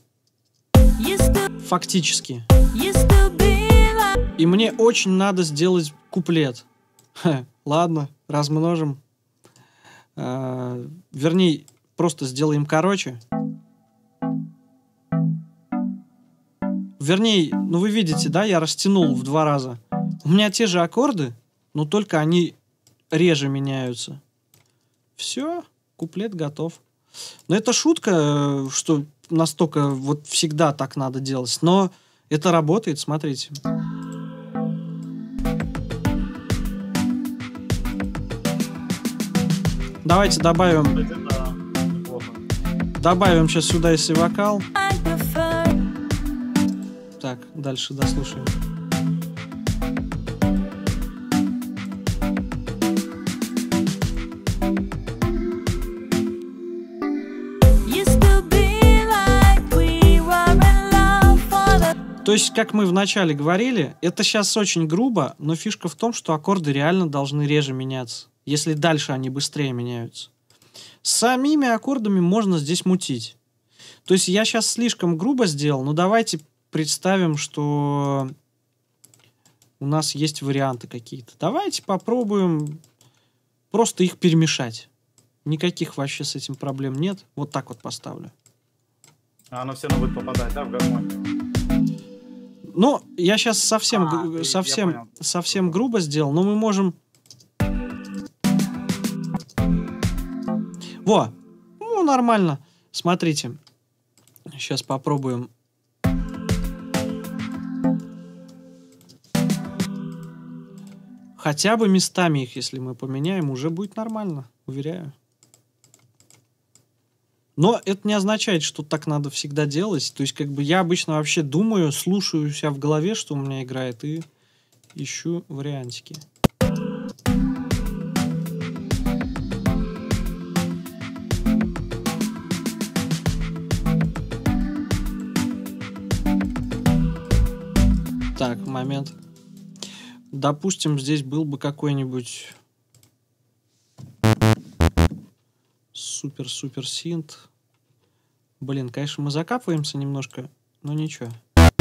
Фактически. И мне очень надо сделать куплет. Ха, ладно, размножим. Э, вернее, просто сделаем короче. Вернее, ну вы видите, да, я растянул в два раза. У меня те же аккорды, но только они реже меняются. Все, куплет готов. Но это шутка, что настолько вот всегда так надо делать. Но это работает, смотрите. Давайте добавим... Добавим сейчас сюда, если вокал. Так, дальше дослушаем. То есть, как мы вначале говорили, это сейчас очень грубо, но фишка в том, что аккорды реально должны реже меняться, если дальше они быстрее меняются. С самими аккордами можно здесь мутить. То есть я сейчас слишком грубо сделал, но давайте представим, что у нас есть варианты какие-то. Давайте попробуем просто их перемешать. Никаких вообще с этим проблем нет. Вот так вот поставлю. А оно все равно будет попадать, да, в гармонию? Ну, я сейчас совсем, а, совсем, совсем грубо сделал, но мы можем... Во! Ну, нормально. Смотрите. Сейчас попробуем. хотя бы местами их, если мы поменяем, уже будет нормально, уверяю. Но это не означает, что так надо всегда делать. То есть, как бы я обычно вообще думаю, слушаю у себя в голове, что у меня играет, и ищу вариантики. Так, момент. Допустим, здесь был бы какой-нибудь супер-супер синт. Блин, конечно, мы закапываемся немножко, но ничего.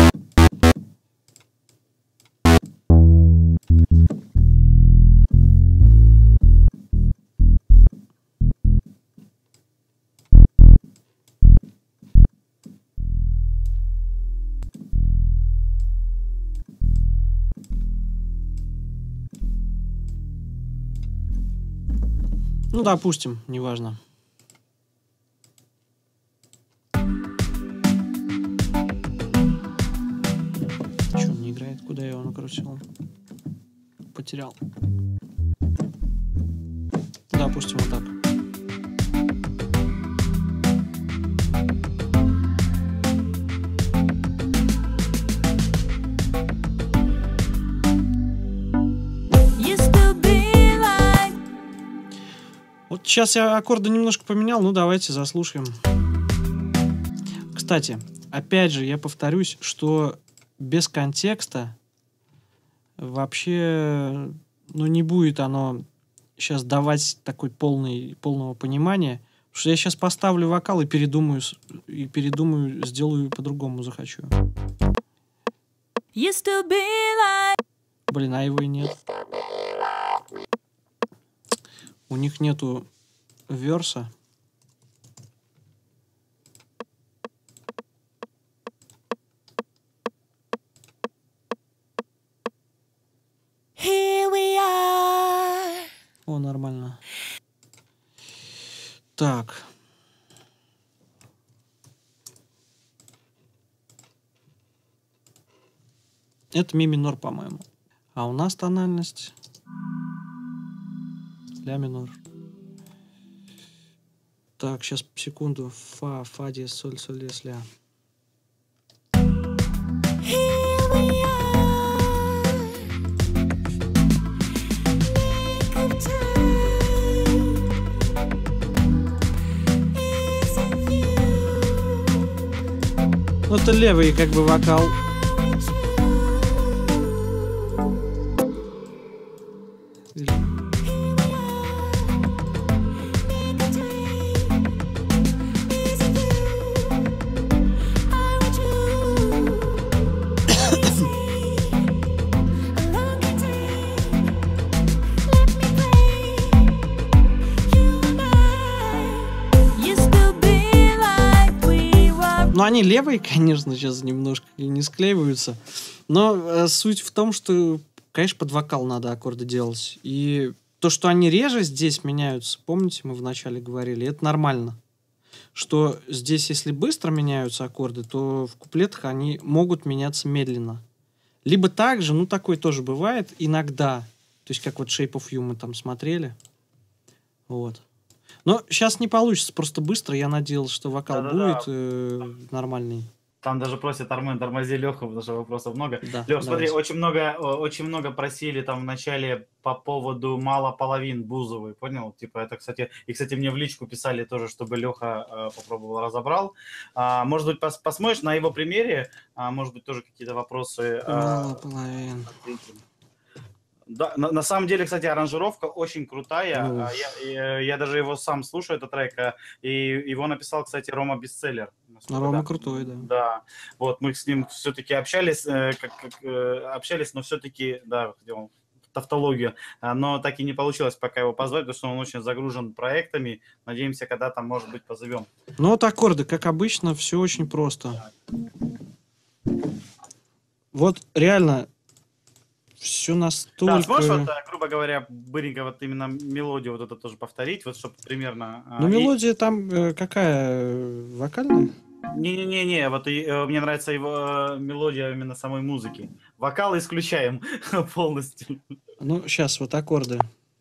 Ну, допустим, неважно. Че, он не играет? Куда я его накрутил? Потерял. Допустим, вот так. Вот сейчас я аккорды немножко поменял, ну давайте заслушаем. Кстати, опять же, я повторюсь, что без контекста вообще, ну, не будет оно сейчас давать такой полный, полного понимания, потому что я сейчас поставлю вокал и передумаю, и передумаю, сделаю по-другому захочу. Блин, а его и нет. У них нету верса. Here we are. О, нормально. Так. Это ми минор, по-моему. А у нас тональность ля минор. Так, сейчас, секунду. Фа, фа, диез, соль, соль, диез, ля. Ну, это левый, как бы, вокал. Ну, они левые, конечно, сейчас немножко не склеиваются. Но э, суть в том, что, конечно, под вокал надо аккорды делать. И то, что они реже здесь меняются, помните, мы вначале говорили, это нормально. Что здесь, если быстро меняются аккорды, то в куплетах они могут меняться медленно. Либо так же, ну, такое тоже бывает иногда. То есть, как вот Shape of You мы там смотрели. Вот. Но сейчас не получится, просто быстро. Я надеялся, что вокал Да-да-да. будет э, нормальный. Там даже просят Армен, тормози Леху, потому что вопросов много. Да, Лех, смотри, давайте. очень много, о- очень много просили там в начале по поводу мало половин Бузовой, понял? Типа это, кстати, и, кстати, мне в личку писали тоже, чтобы Леха э, попробовал, разобрал. А, может быть, пос- посмотришь на его примере, а, может быть, тоже какие-то вопросы. Мало а, половин. ответим. Да, на, на самом деле, кстати, аранжировка очень крутая. Ну. А, Я, я, я даже его сам слушаю, этот трек, а, и его написал, кстати, Рома Бестселлер. Ну, Рома крутой, да. Да, вот мы с ним все-таки общались, э, как, как, э, общались, но все-таки, да, делал тавтологию, а, но так и не получилось пока его позвать, потому что он очень загружен проектами. Надеемся, когда-то, может быть, позовем. Ну вот аккорды, как обычно, все очень просто. Вот реально все Да, настолько... сможешь, вот, э, грубо говоря, быренько вот именно мелодию вот это тоже повторить, вот чтобы примерно... а, Ну и- мелодия там э, какая? э, Вокальная? Не-не-не, вот и, э, мне нравится его э, мелодия именно самой музыки. Вокал исключаем полностью. Ну, сейчас вот аккорды.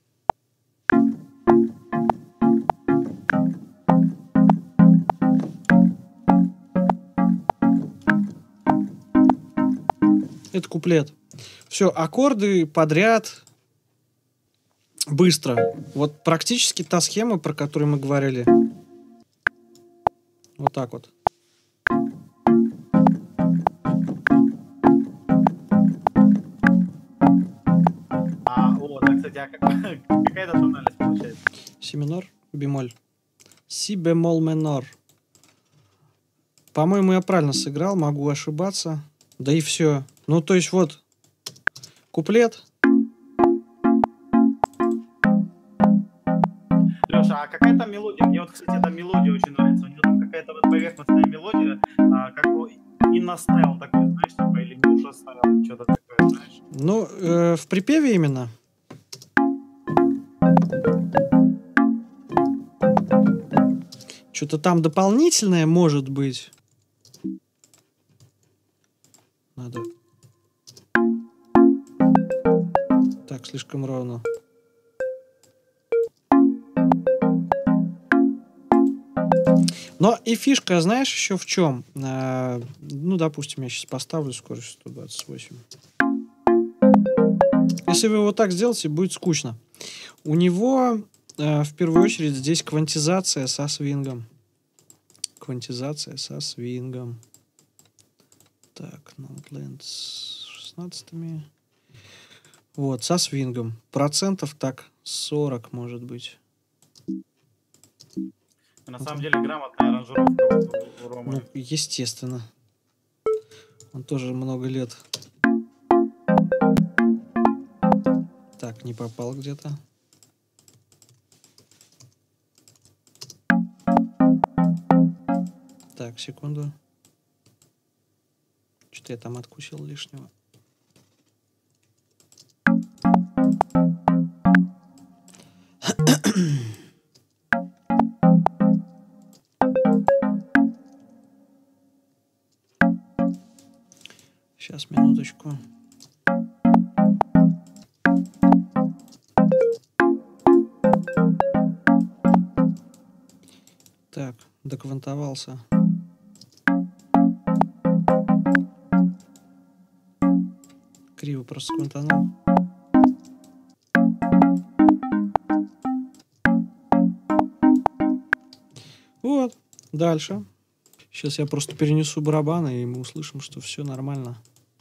Это куплет. Все, аккорды подряд, быстро. Вот практически та схема, про которую мы говорили. Вот так вот. А, о, да, кстати, а как- какая-то тональность получается? Си минор, бемоль. Си бемол минор. По-моему, я правильно сыграл, могу ошибаться. Да и все. Ну, то есть вот куплет. Леша, а какая там мелодия? Мне вот, кстати, эта мелодия очень нравится. У него там какая-то вот поверхностная мелодия, а, как иностайл такой, знаешь, типа, или Миша стайл, что-то такое, знаешь? Ну, э, в припеве именно. Что-то там дополнительное может быть. Надо. Так, слишком ровно. Но и фишка, знаешь, еще в чем? А, ну, допустим, я сейчас поставлю скорость сто двадцать восемь. Если вы его так сделаете, будет скучно. У него, а, в первую очередь, здесь квантизация со свингом. Квантизация со свингом. Так, Noteland с шестнадцатыми. Вот, со свингом. Процентов так сорок, может быть. На самом деле грамотная аранжировка вот у, у Ромы. Ну, естественно. Он тоже много лет. Так, не попал где-то. Так, секунду. Что-то я там откусил лишнего. Сейчас, минуточку. Так, доквантовался. Криво просто квантанул. Вот, дальше. Сейчас я просто перенесу барабаны, и мы услышим, что все нормально.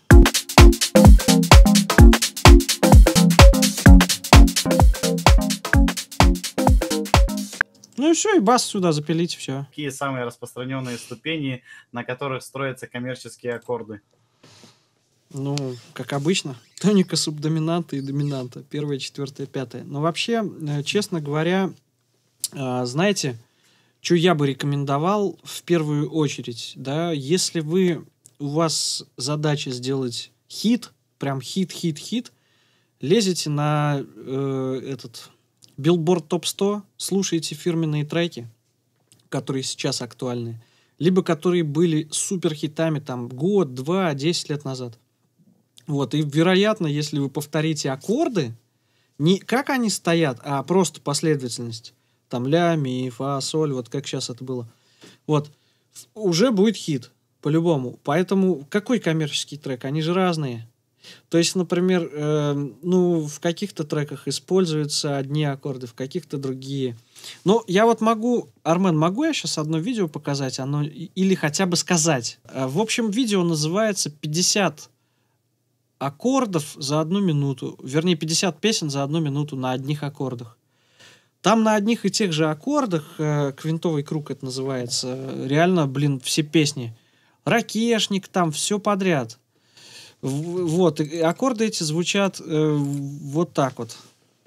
Ну и все, и бас сюда запилить, все. Какие самые распространенные ступени, на которых строятся коммерческие аккорды? Ну, как обычно, тоника, субдоминанта и доминанта. Первая, четвертая, пятая. Но вообще, э, честно говоря, э, знаете, что я бы рекомендовал в первую очередь, да, если вы, у вас задача сделать хит, прям хит, хит, хит, лезете на э, этот Billboard топ сто, слушаете фирменные треки, которые сейчас актуальны, либо которые были супер хитами там год, два, десять лет назад. Вот, и вероятно, если вы повторите аккорды, не как они стоят, а просто последовательность, там ля, ми, фа, соль, вот как сейчас это было, вот, уже будет хит, по-любому. Поэтому какой коммерческий трек? Они же разные. То есть, например, э, ну, в каких-то треках используются одни аккорды, в каких-то другие. Но я вот могу, Армен, могу я сейчас одно видео показать, оно, или хотя бы сказать? В общем, видео называется «пятьдесят аккордов за одну минуту». Вернее, пятьдесят песен за одну минуту на одних аккордах. Там на одних и тех же аккордах, э, квинтовый круг это называется, реально, блин, все песни. Ракешник там, все подряд. В, вот, и аккорды эти звучат э, вот так вот.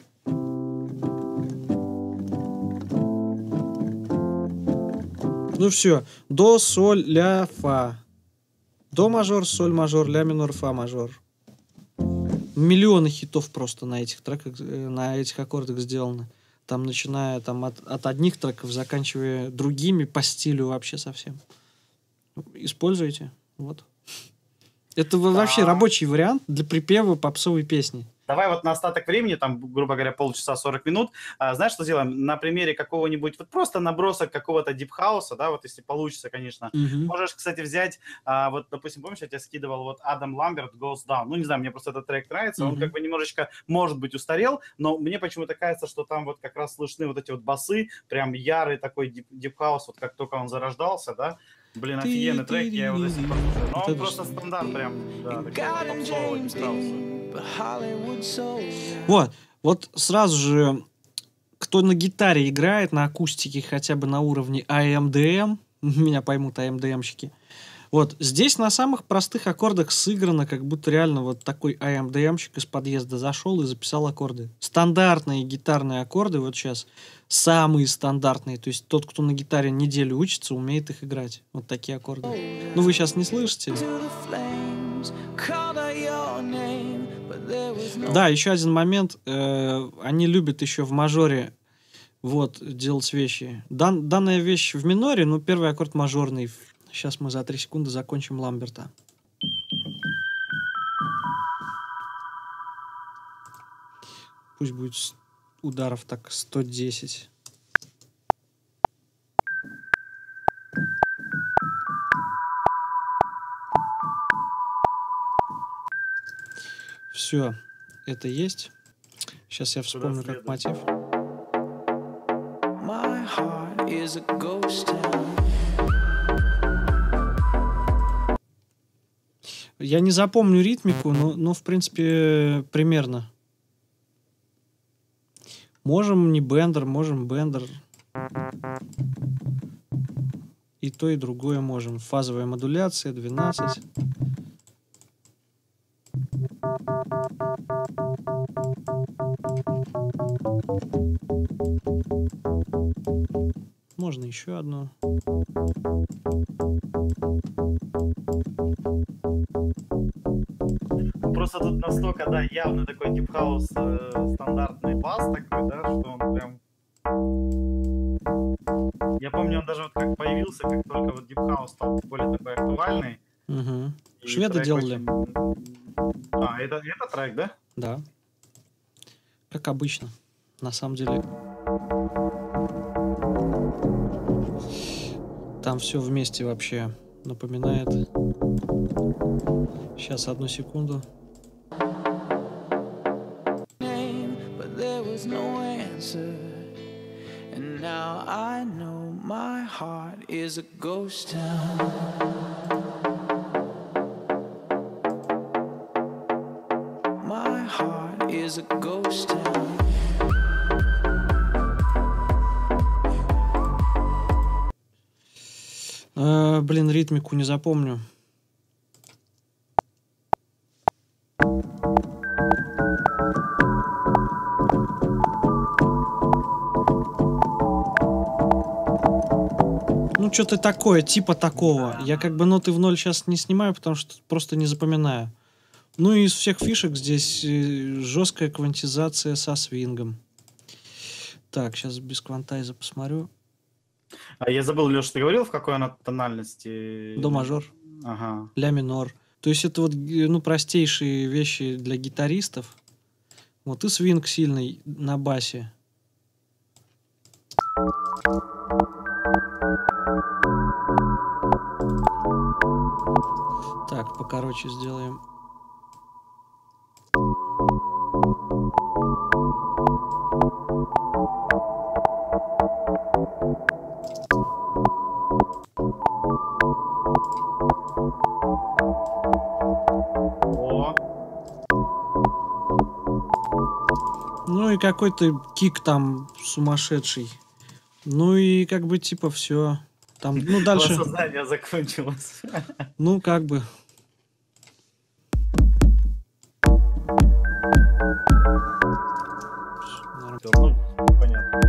Ну все. До, соль, ля, фа. До мажор, соль мажор, ля минор, фа мажор. Миллионы хитов просто на этих треках, на этих аккордах сделаны. Там начиная там, от, от одних треков, заканчивая другими по стилю вообще совсем. Используйте. Вот. Это да. Вообще Да. рабочий вариант для припева попсовой песни. Давай вот на остаток времени, там, грубо говоря, полчаса, сорок минут, а, знаешь, что сделаем? На примере какого-нибудь, вот просто набросок какого-то дипхауса, да, вот если получится, конечно. Мгм. Можешь, кстати, взять, а, вот, допустим, помнишь, я тебе скидывал вот Адам Ламберт Goes Down. Ну, не знаю, мне просто этот трек нравится. Он Мгм. как бы немножечко, может быть, устарел, но мне почему-то кажется, что там вот как раз слышны вот эти вот басы, прям ярый такой дип- дипхаус, вот как только он зарождался, да. Блин, офигенный трек, я его до сих пор слушаю. Но Это он просто стандарт прям, да, такого попсового дипхауса. Вот, вот сразу же, кто на гитаре играет, на акустике хотя бы на уровне а эм ди эм, меня поймут а эм ди эм-щики, вот здесь на самых простых аккордах сыграно, как будто реально вот такой а эм ди эм-щик из подъезда зашел и записал аккорды. Стандартные гитарные аккорды вот сейчас самые стандартные, то есть тот, кто на гитаре неделю учится, умеет их играть. Вот такие аккорды. Ну вы сейчас не слышите? Да, еще один момент. Э, они любят еще в мажоре вот делать вещи. Дан, данная вещь в миноре, но первый аккорд мажорный. Сейчас мы за три секунды закончим Ламберта. Пусть будет с- ударов так сто десять. Все, это есть. Сейчас я вспомню как следует? мотив. My heart is a ghost town. Я не запомню ритмику, но, но в принципе примерно. Можем не бендер, можем бендер. И то, и другое можем. Фазовая модуляция двенадцать. Можно еще одну. Просто тут настолько, да, явно такой дипхаус, э, стандартный бас такой, да, что он прям... Я помню, он даже вот как появился, как только вот дипхаус стал более такой актуальный. Угу. и Шведы трек делали. очень- А, это, это трек, да? Да. Как обычно. На самом деле. Там все вместе вообще напоминает. Сейчас, одну секунду. Name, but there was no answer. And now I know my heart is a ghost town. My heart is a ghost town. Э, блин, ритмику не запомню. Ну, что-то такое, типа такого. Я как бы ноты в ноль сейчас не снимаю, потому что просто не запоминаю. Ну и из всех фишек здесь э, жесткая квантизация со свингом. Так, сейчас без квантайза посмотрю. А я забыл, Леша, ты говорил, в какой она тональности? До мажор, Ага. ля минор. То есть это вот, э, ну, простейшие вещи для гитаристов. Вот и свинг сильный на басе. Так, покороче сделаем. О, Ну и какой-то кик там сумасшедший. Ну и как бы типа все. Там, ну дальше, создание закончилось. ну как бы. Норм- Ну, понятно.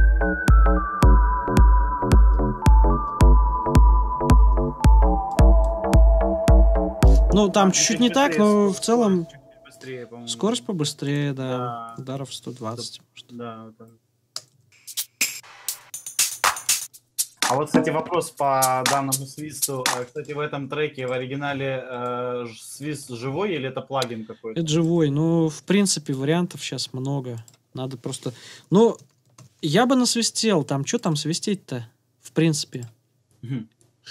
Ну там А, чуть-чуть не так, быстрее, но скорость, в целом чуть быстрее, по-моему. скорость побыстрее, да. Да. Ударов сто двадцать. может. Да, вот так. А вот, кстати, вопрос по данному свисту. А, Кстати, в этом треке, в оригинале, э, ж- свист живой или это плагин какой-то? Это живой. Ну, в принципе, вариантов сейчас много. Надо просто... Ну, я бы насвистел. Там, что там свистеть-то? В принципе. Мгм.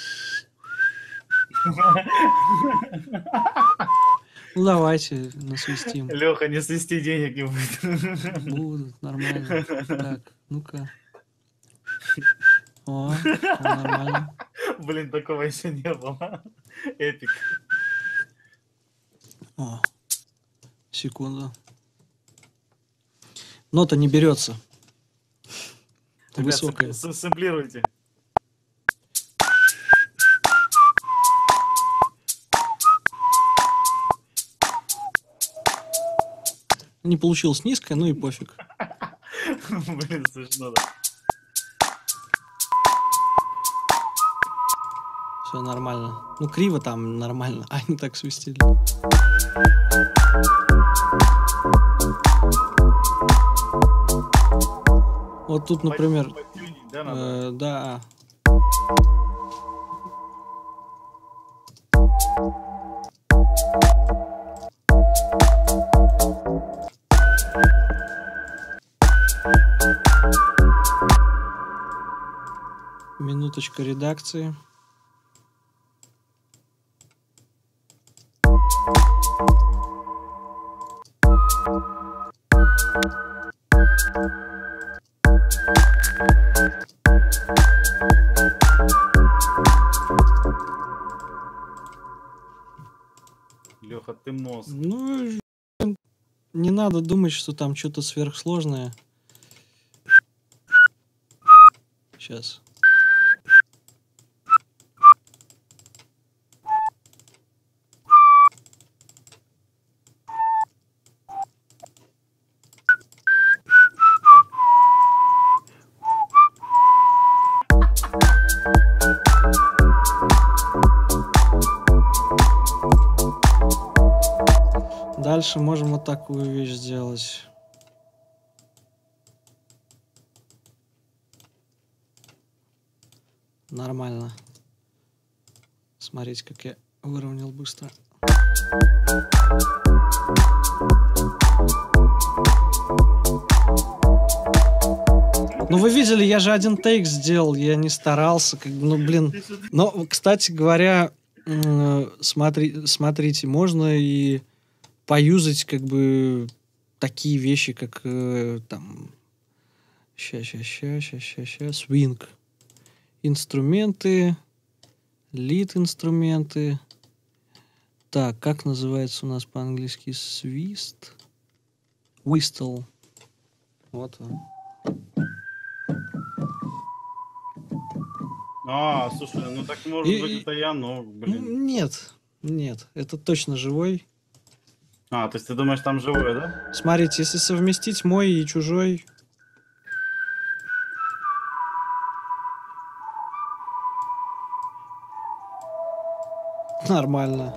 Ну, давайте насвистим. Леха, не свисти, денег не будет. Будут, нормально. Так, ну-ка. О, о, нормально. Блин, такого еще не было. Эпик. О, секунду. Нота не берется. Ребят, Высокая. сэм- сэмплируйте. Не получилось низкая, ну и пофиг. Блин, смешно, да. Все нормально. Ну, криво там нормально. А они так свистели. Вот тут, например, Подтюнить, да, надо? э, да. Минуточка редакции. Леха, ты мозг. Ну, не надо думать, что там что-то сверхсложное. Сейчас. Дальше можем вот такую вещь сделать. Нормально. Смотрите, как я выровнял быстро. Ну, вы видели, я же один тейк сделал, я не старался, как бы, ну, блин. Но, кстати говоря, м, смотри, смотрите, можно и поюзать, как бы, такие вещи, как, э, там, ща, ща, ща, ща, ща, ща, свинг. Инструменты, лид-инструменты. Так, как называется у нас по-английски свист? Whistle. Вот он. А, слушай, ну так может И- быть и- это я, но, блин. М, Нет, нет, это точно живой. А, то есть ты думаешь, там живое, да? Смотрите, если совместить мой и чужой... Нормально.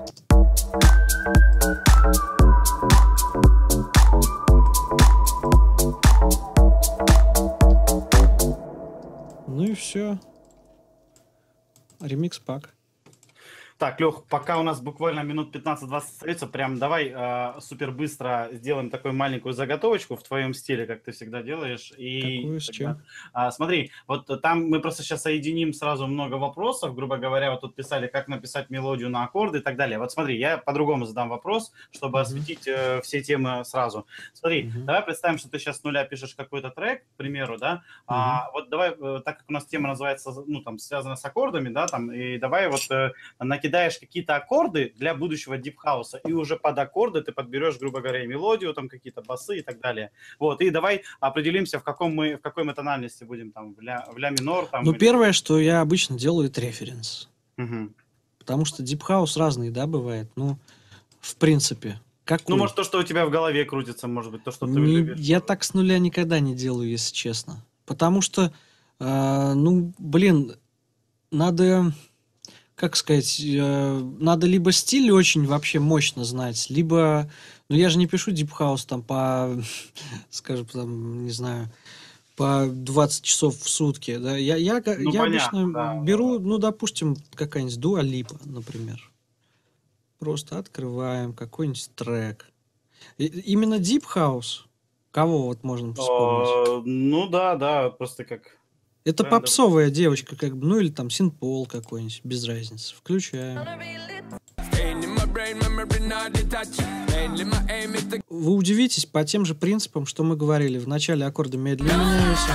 Ну и все. Ремикс пак. Так, Лех, пока у нас буквально минут пятнадцать-двадцать остается, прям давай э, супер быстро сделаем такую маленькую заготовочку в твоем стиле, как ты всегда делаешь. И Какую, с тогда- чем? А, смотри, вот там мы просто сейчас соединим сразу много вопросов, грубо говоря, вот тут писали, как написать мелодию на аккорды и так далее. Вот смотри, я по-другому задам вопрос, чтобы Мгм. осветить э, все темы сразу. Смотри, Мгм. давай представим, что ты сейчас с нуля пишешь какой-то трек, к примеру, да, а, вот давай, э, так как у нас тема называется, ну, там, связана с аккордами, да, там, и давай вот э, накидаешь какие-то аккорды для будущего дипхауса, и уже под аккорды ты подберешь, грубо говоря, и мелодию, там, какие-то басы и так далее. Вот, и давай определимся, в каком мы, в какой мы тональности будем, там, в ля, в ля минор, там. Ну, или- первое, что я обычно делаю, это референс. Мгм. Потому что дипхаус разный, да, бывает. Ну, в принципе. Какой? Ну, может, то, что у тебя в голове крутится, может быть, то, что ты Не- любишь. я так с нуля никогда не делаю, если честно. Потому что, э, ну, блин, надо, как сказать, э, надо либо стиль очень вообще мощно знать, либо, ну, я же не пишу дипхаус там по, скажем, там, не знаю, по двадцать часов в сутки. Да? Я, я, Ну, я понятно, обычно да, беру, да. ну, допустим, какая-нибудь Dua Lipa, например. Просто открываем какой-нибудь трек. И, именно Deep House, кого вот можно вспомнить? О, ну да, да, просто как Это трендовый. попсовая девочка, как бы, ну или там синт-пол какой-нибудь, без разницы. Включаем. Вы удивитесь по тем же принципам, что мы говорили. Вначале аккорды медленно меняются.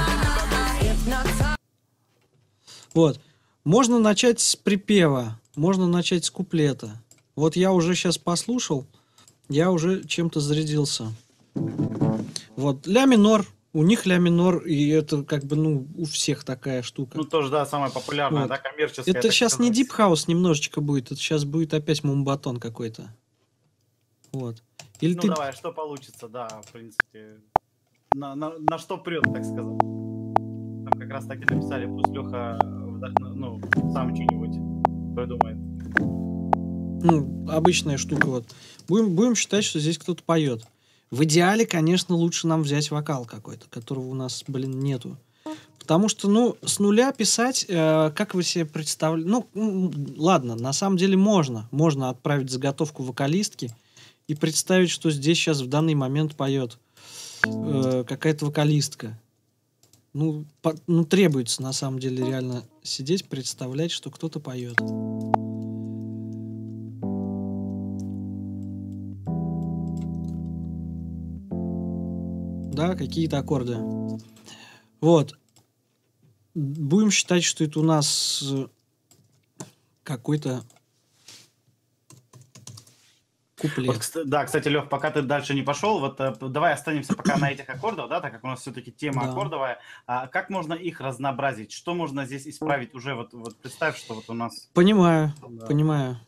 Вот. Можно начать с припева, можно начать с куплета. Вот я уже сейчас послушал, я уже чем-то зарядился. Вот. Ля минор. У них ля минор, и это как бы, ну, у всех такая штука. Ну, тоже, да, самая популярная, Вот. да, коммерческая. Это так сейчас не сказать. Deep House немножечко будет, это сейчас будет опять мумбатон какой-то. Вот. Или Ну, ты... давай, что получится, да, в принципе. На, на, на что прет, так сказать. Там как раз так и написали, пусть Леха вдохну- ну, сам что-нибудь придумает. Ну, обычная штука вот. Будем, будем считать, что здесь кто-то поет. В идеале, конечно, лучше нам взять вокал какой-то, которого у нас, блин, нету. Потому что, ну, с нуля писать, э, как вы себе представляете... Ну, м, ладно, на самом деле можно. Можно отправить заготовку вокалистки и представить, что здесь сейчас в данный момент поет э, какая-то вокалистка. Ну, по- ну, требуется, на самом деле, реально сидеть, представлять, что кто-то поет. Да, какие-то аккорды. Вот. Будем считать, что это у нас э, какой-то Вот, куплет. кста- да, кстати, Лех, пока ты дальше не пошел, вот э, п- давай останемся пока на этих аккордах, да, так как у нас все-таки тема Да. аккордовая. А как можно их разнообразить? Что можно здесь исправить уже? Вот, вот представь, что вот у нас... Понимаю, Да. понимаю.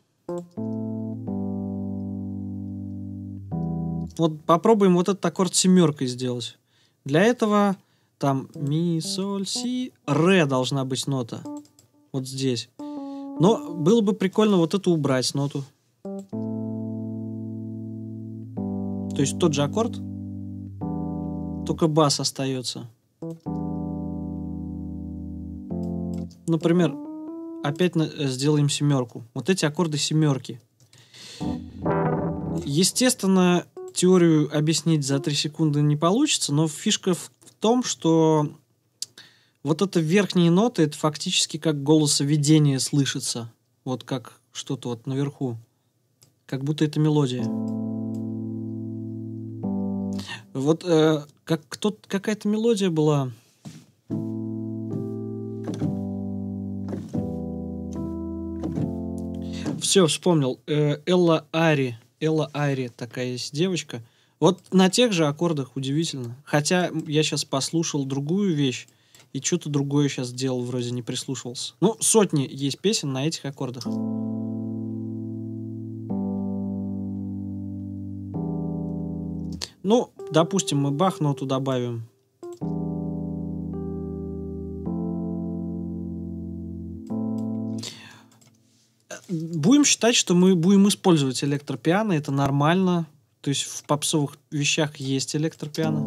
Вот попробуем вот этот аккорд семеркой сделать. Для этого там ми, соль, си, ре должна быть нота. Вот здесь. Но было бы прикольно вот эту убрать ноту. То есть тот же аккорд, только бас остается. Например, опять на- сделаем семерку. Вот эти аккорды семерки. Естественно, теорию объяснить за три секунды не получится, но фишка в том, что вот это верхние ноты, это фактически как голосоведение слышится. Вот как что-то вот наверху. Как будто это мелодия. Вот э, как кто какая-то мелодия была. Все, вспомнил. Э, Элла Ари. Элла Ари, такая есть девочка. Вот на тех же аккордах удивительно. Хотя я сейчас послушал другую вещь, и что-то другое сейчас делал, вроде не прислушивался. Ну, сотни есть песен на этих аккордах. Ну, допустим, мы бах-ноту добавим. Будем считать, что мы будем использовать электропиано, это нормально. То есть в попсовых вещах есть электропиано.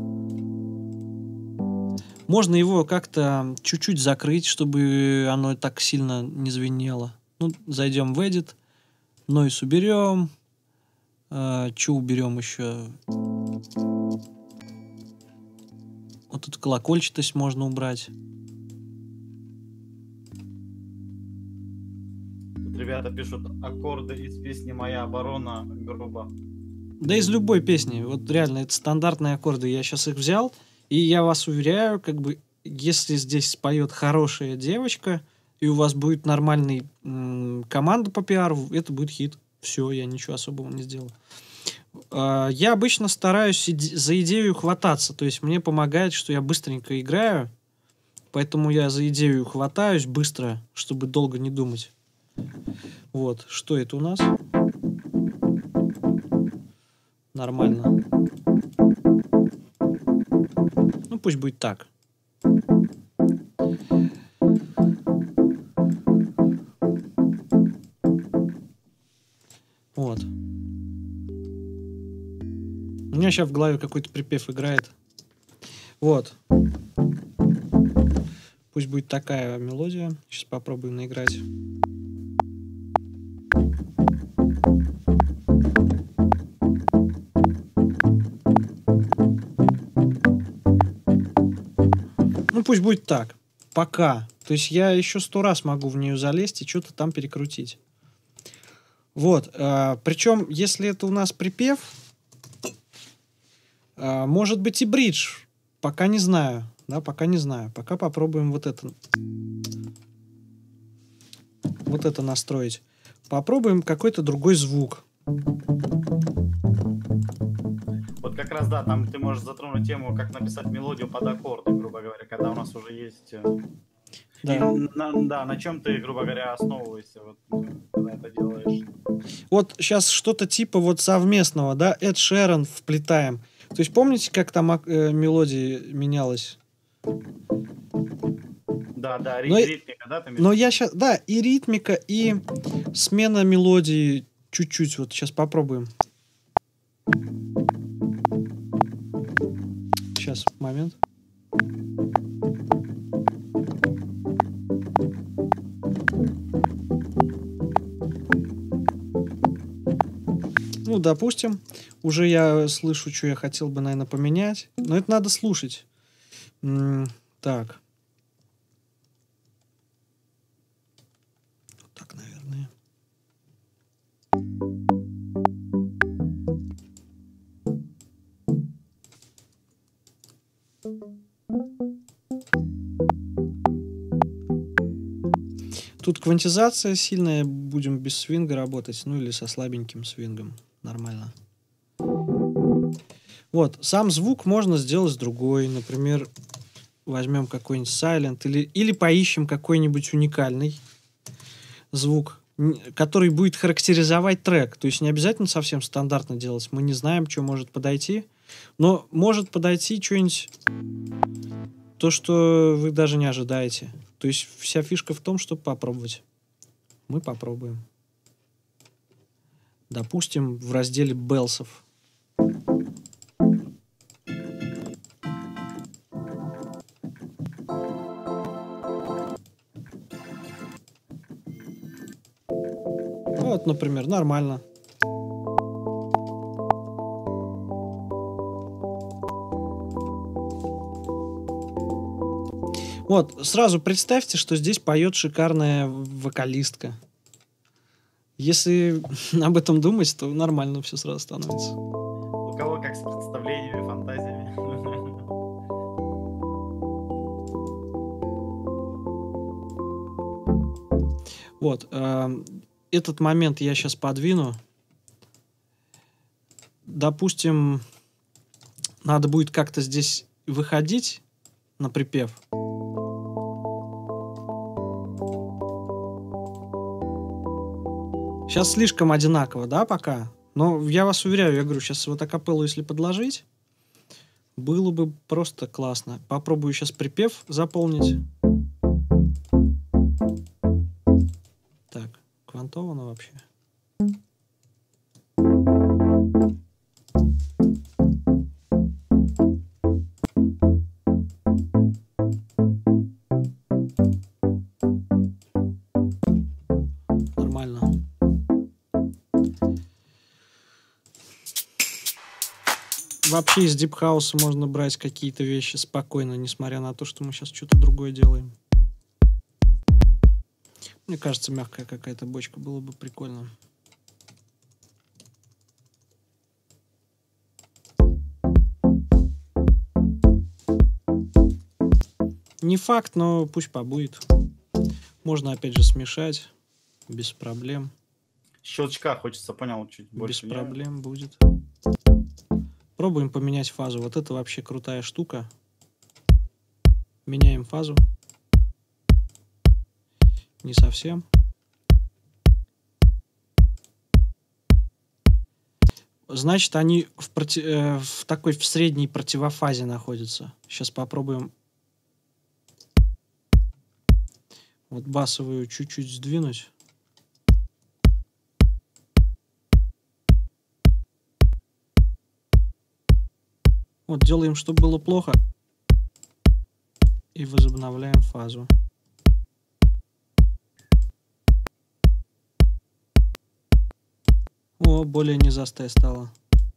Можно его как-то чуть-чуть закрыть, чтобы оно так сильно не звенело. Ну, зайдем в Edit, Noise уберем. Э, что уберем еще? Вот эту колокольчатость можно убрать. Тут ребята пишут аккорды из песни «Моя оборона» грубо. Да из любой песни. Вот реально, это стандартные аккорды. Я сейчас их взял, и я вас уверяю, как бы, если здесь споет хорошая девочка, и у вас будет нормальная м, команда по пиару, это будет хит. Все, я ничего особого не сделал. А, я обычно стараюсь иде- за идею хвататься. То есть мне помогает, что я быстренько играю, поэтому я за идею хватаюсь быстро, чтобы долго не думать. Вот, что это у нас? Нормально. Ну, пусть будет так. Вот. У меня сейчас в голове какой-то припев играет. Вот. пусть будет такая мелодия. Сейчас попробуем наиграть. Ну, пусть будет так. Пока. То есть я еще сто раз могу в нее залезть и что-то там перекрутить. Вот. А, причем, если это у нас припев, а, может быть и бридж. Пока не знаю. Да, пока не знаю. Пока попробуем вот это. Вот это настроить. Попробуем какой-то другой звук. Вот как раз, да, там ты можешь затронуть тему, как написать мелодию под аккорды, грубо говоря, когда у нас уже есть... Да. И на, да, на чем ты, грубо говоря, основываешься, вот, когда это делаешь? Вот сейчас что-то типа вот совместного, да, Эд Шерон вплетаем. То есть помните, как там э, мелодия менялась? Да, да, но, ритмика, да? Ты но я сейчас, да, и ритмика, и смена мелодии чуть-чуть. Вот сейчас попробуем. Сейчас, момент. Ну, допустим, уже я слышу, что я хотел бы, наверное, поменять. Но это надо слушать. М-м, так. Вот так, наверное. Тут квантизация сильная, будем без свинга работать, ну или со слабеньким свингом. Нормально. Вот, сам звук можно сделать другой. Например, возьмем какой-нибудь silent или, или поищем какой-нибудь уникальный звук, который будет характеризовать трек. То есть не обязательно совсем стандартно делать. Мы не знаем, что может подойти. Но может подойти что-нибудь, то, что вы даже не ожидаете. То есть вся фишка в том, чтобы попробовать. Мы попробуем. Допустим, в разделе белсов. Вот, например, нормально. Вот, сразу представьте, что здесь поет шикарная вокалистка. Если об этом думать, то нормально все сразу становится. У кого как с представлениями, фантазиями. Вот, э, этот момент я сейчас подвину. Допустим, надо будет как-то здесь выходить на припев. Сейчас слишком одинаково, да, пока? Но я вас уверяю, я говорю, сейчас вот акапеллу, если подложить, было бы просто классно. Попробую сейчас припев заполнить. Так, квантовано вообще. Нормально. Вообще из дипхауса можно брать какие-то вещи спокойно, несмотря на то, что мы сейчас что-то другое делаем. Мне кажется, мягкая какая-то бочка было бы прикольно. Не факт, но пусть побудет. Можно опять же смешать без проблем. Щелчка хочется, понял, чуть больше. Без проблем будет. Пробуем поменять фазу. Вот это вообще крутая штука. Меняем фазу. Не совсем. Значит, они в, проти... э, в такой в средней противофазе находятся. Сейчас попробуем вот басовую чуть-чуть сдвинуть. Вот делаем, чтобы было плохо. И И возобновляем фазу. О, более низастая стала.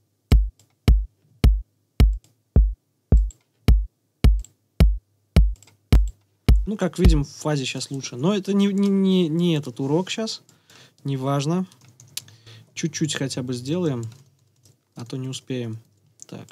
Ну, как видим, в фазе сейчас лучше. Но это не, не, не, не этот урок сейчас. Неважно. Чуть-чуть хотя бы сделаем. А то не успеем. Так.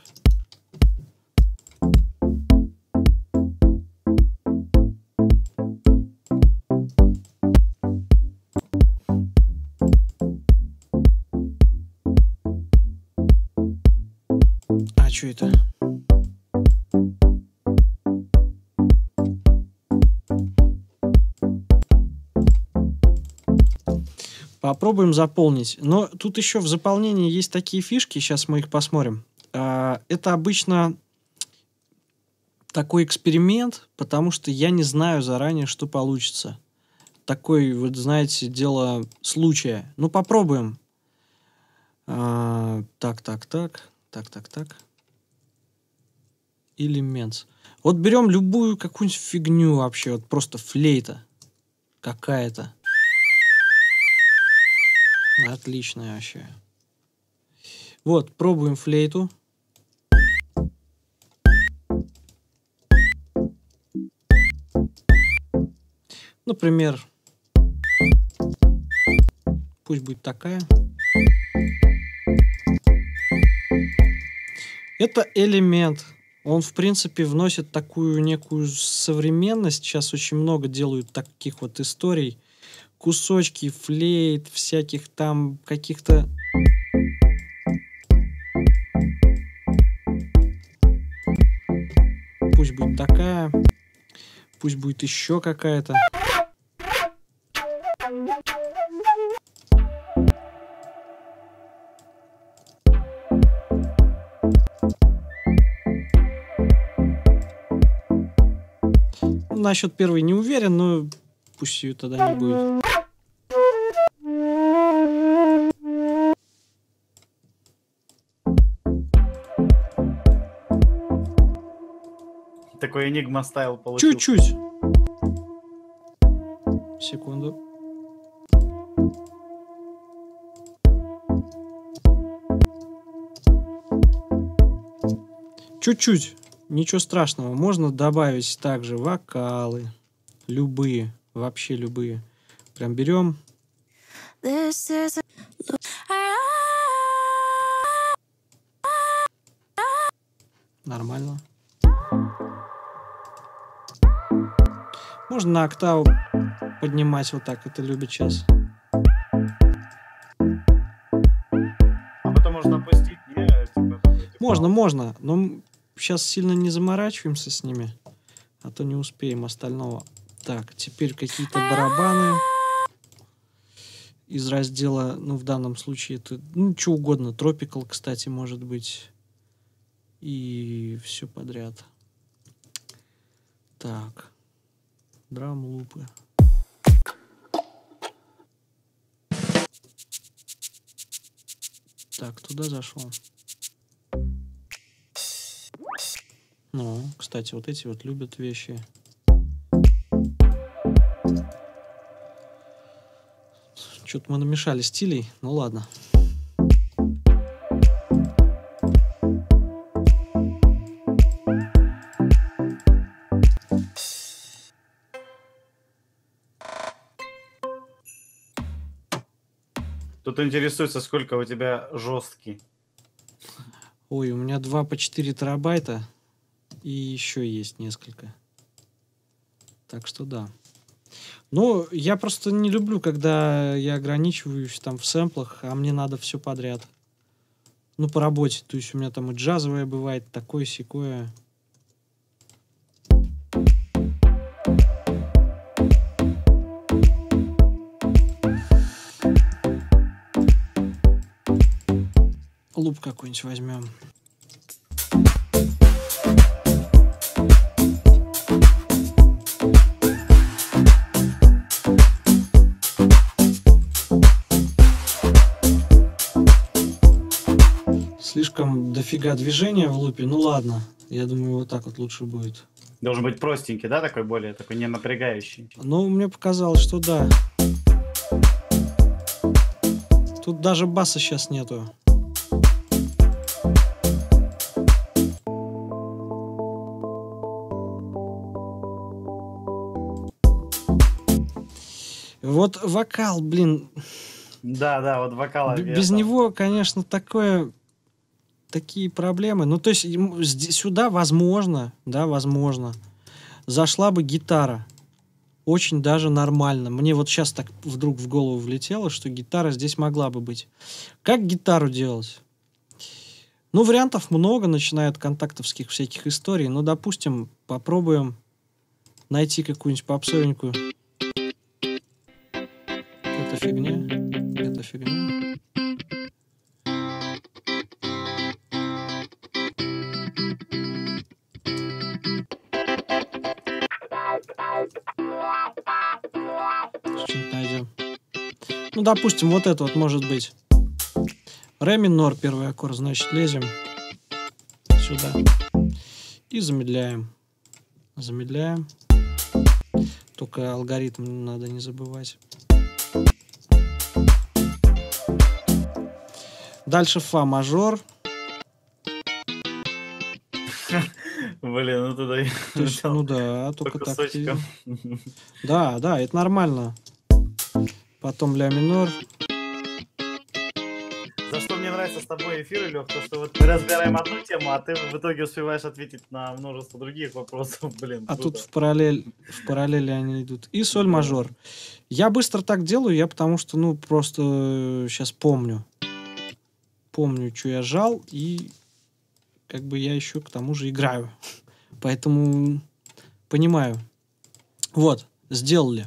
А что это? Попробуем заполнить. Но тут еще в заполнении есть такие фишки, сейчас мы их посмотрим. Это обычно такой эксперимент, потому что я не знаю заранее, что получится. Такой, вот знаете, дело случая. Ну, попробуем. Так, так, так. Так, так, так. Элемент. Вот берем любую какую-нибудь фигню вообще. Вот просто флейта какая-то. Отличная вообще. Вот, пробуем флейту. Например, пусть будет такая. Это элемент. Он, в принципе, вносит такую некую современность. Сейчас очень много делают таких вот историй. Кусочки флейт, всяких там каких-то... Пусть будет такая. Пусть будет еще какая-то. Насчет первой не уверен, но пусть ее тогда не будет. Такой Enigma стайл получился. Чуть-чуть. Секунду. Чуть-чуть. Ничего страшного. Можно добавить также вокалы. Любые. Вообще любые. Прям берем. Нормально. Можно на октаву поднимать вот так. Это любит сейчас. А потом можно опустить. Не, типа, можно, можно. Но сейчас сильно не заморачиваемся с ними. А то не успеем остального. Так, теперь какие-то барабаны. Из раздела, ну, в данном случае это, ну, что угодно. Tropical, кстати, может быть. И все подряд. Так. Драм-лупы. Так, туда зашел. Ну, кстати, вот эти вот любят вещи. Что-то мы намешали стилей. Ну ладно. Тут интересуется, сколько у тебя жесткий. Ой, у меня два по четыре терабайта. И еще есть несколько. Так что да. Ну, я просто не люблю, когда я ограничиваюсь там в сэмплах, а мне надо все подряд. Ну, по работе. То есть у меня там и джазовое бывает, такое-сякое. Луп какой-нибудь возьмем. Слишком дофига движения в лупе. Ну ладно, я думаю, вот так вот лучше будет. Должен быть простенький, да, такой более, такой не напрягающий. Ну, мне показалось, что да. Тут даже баса сейчас нету. Вот вокал, блин. Да, да, вот вокал. Без него, конечно, такое... такие проблемы. Ну, то есть сюда, возможно, да, возможно, зашла бы гитара. Очень даже нормально. Мне вот сейчас так вдруг в голову влетело, что гитара здесь могла бы быть. Как гитару делать? Ну, вариантов много, начиная от контактовских всяких историй. Ну, допустим, попробуем найти какую-нибудь попсовенькую. Это фигня. Это фигня. Что-нибудь найдем. Ну, допустим, вот это вот может быть. Ре минор, первый аккорд, значит, лезем сюда и замедляем. Замедляем. Только алгоритм надо не забывать. Дальше фа мажор. Блин, ну туда... То есть, ну да, только так. Да, да, это нормально. Потом ля минор. За что мне нравится с тобой эфиры, Лёх, то что вот мы разбираем одну тему, а ты в итоге успеваешь ответить на множество других вопросов, блин. А круто. тут в параллель, в параллели они идут. И соль мажор. Я быстро так делаю, я потому что, ну, просто сейчас помню. Помню, что я жал, и как бы я еще к тому же играю. Поэтому понимаю. Вот, сделали.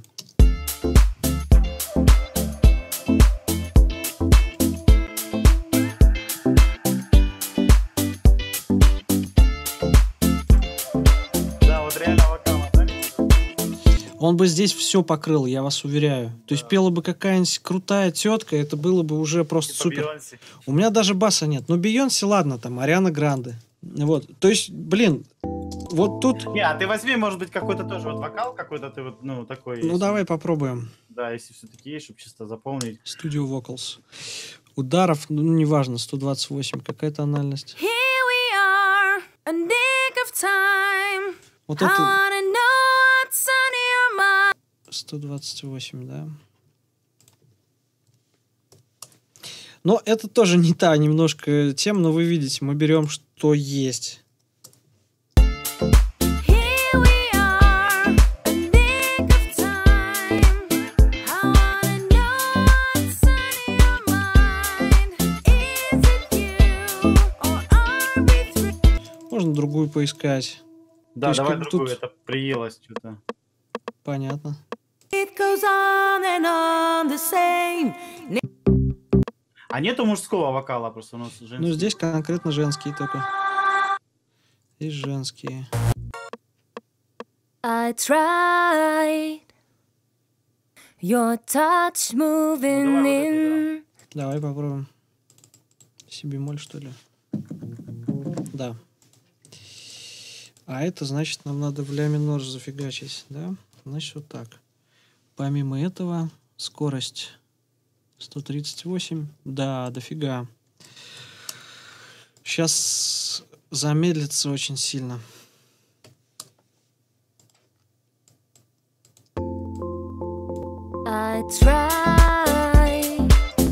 Он бы здесь все покрыл, я вас уверяю. То есть да. Пела бы какая-нибудь крутая тетка, это было бы уже просто типа супер. Бейонсе. У меня даже баса нет. Ну, Бейонсе, ладно, там, Ариана Гранде. Вот. То есть, блин, вот тут... Не, а ты возьми, может быть, какой-то тоже вот вокал какой-то ты вот, ну, такой... Ну, если... давай попробуем. Да, если все-таки есть, чтобы чисто запомнить. Studio Vocals. Ударов, ну, неважно, сто двадцать восемь. Какая тональность? Here we are, a nick of time. Вот это... сто двадцать восемь, да. Но это тоже не та немножко тема, но вы видите, мы берем, что есть. Можно другую поискать. Да, есть, давай другую, тут... это приелось что-то. Понятно. It goes on and on the same. А нету мужского вокала, просто у нас женский. Ну, здесь конкретно женские только. И женские. I tried your touch moving ну, давай, in. вот это, да. Давай попробуем. Си бемоль, что ли? Да. А это значит, нам надо в ля минор зафигачить, да? Значит, вот так. Помимо этого, скорость сто тридцать восемь. Да, дофига. Сейчас замедлится очень сильно. I tried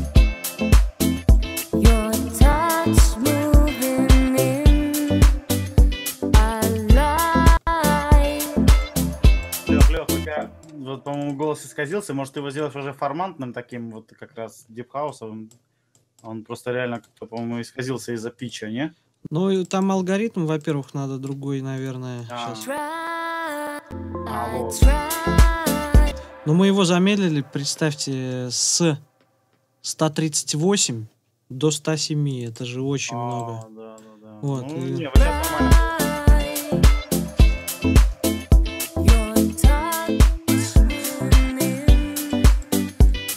your touch moving in. I lied. Лёх, Лёх, у тебя, вот, по-моему, голос исказился. Может, ты его сделаешь уже формантным таким, вот как раз дипхаусовым. Он просто реально как-то, по-моему, исказился из-за питча, не? Ну, и там алгоритм, во-первых, надо другой, наверное. А. Сейчас. А, вот. Но мы его замедлили, представьте, с ста тридцати восьми до ста семи. Это же очень А, много. да, да, да. Вот, Ну, и- не, вот сейчас нормально.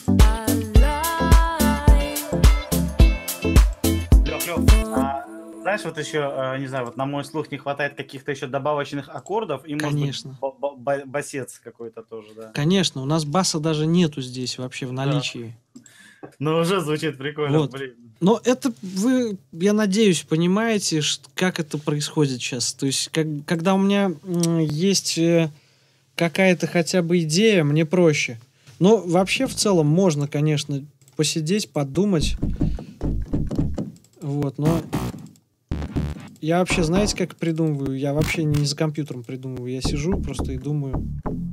Лёх, Лёх, а, знаешь, знаешь, вот еще, не знаю, вот на мой слух не хватает каких-то еще добавочных аккордов, и, Конечно. может быть, ба- ба- басец какой-то тоже, да. Конечно, у нас баса даже нету здесь вообще в наличии. Ну, уже звучит прикольно, Вот. блин. Но это вы, я надеюсь, понимаете, ш- как это происходит сейчас. То есть, как, когда у меня м, есть э, какая-то хотя бы идея, мне проще. Но вообще в целом можно, конечно, посидеть, подумать. Вот, но я вообще, знаете, как придумываю? Я вообще не за компьютером придумываю. Я сижу просто и думаю.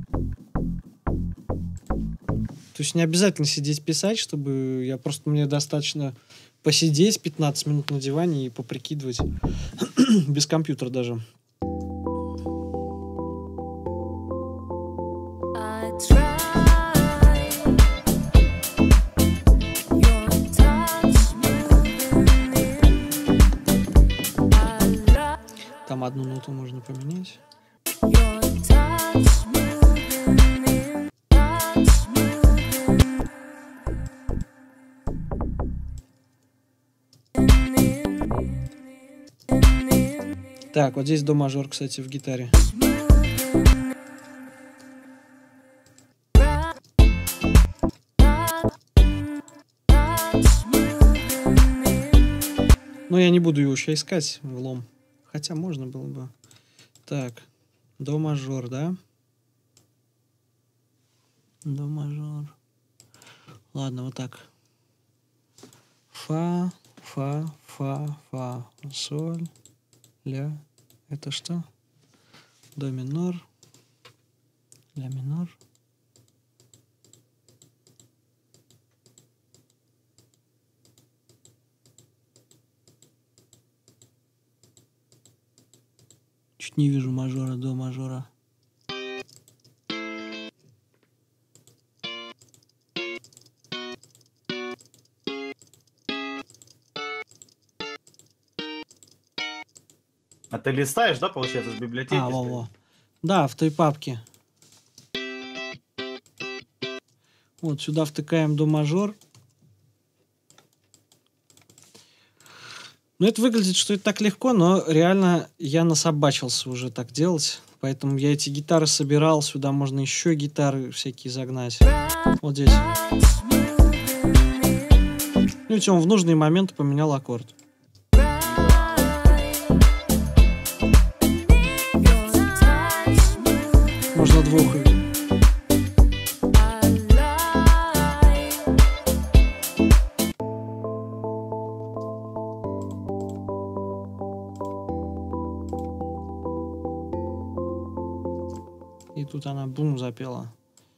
То есть не обязательно сидеть писать, чтобы я просто, мне достаточно посидеть пятнадцать минут на диване и поприкидывать без компьютера даже. Там одну ноту можно поменять. Так, вот здесь до мажор, кстати, в гитаре. Но я не буду его еще искать в лом. Хотя можно было бы. Так, до мажор, да? До мажор. Ладно, вот так. Фа, фа, фа, фа, соль, ля. Это что? До минор, ля минор. Чуть не вижу мажора, до мажора. А ты листаешь, да, получается, с библиотеки? А, во-во. Да, в той папке. Вот сюда втыкаем до мажор. Ну, это выглядит, что это так легко, но реально я насобачился уже так делать. Поэтому я эти гитары собирал. Сюда можно еще гитары всякие загнать. Вот здесь. Ну, и он в нужный момент поменял аккорд. Можно двух. И тут она бум запела.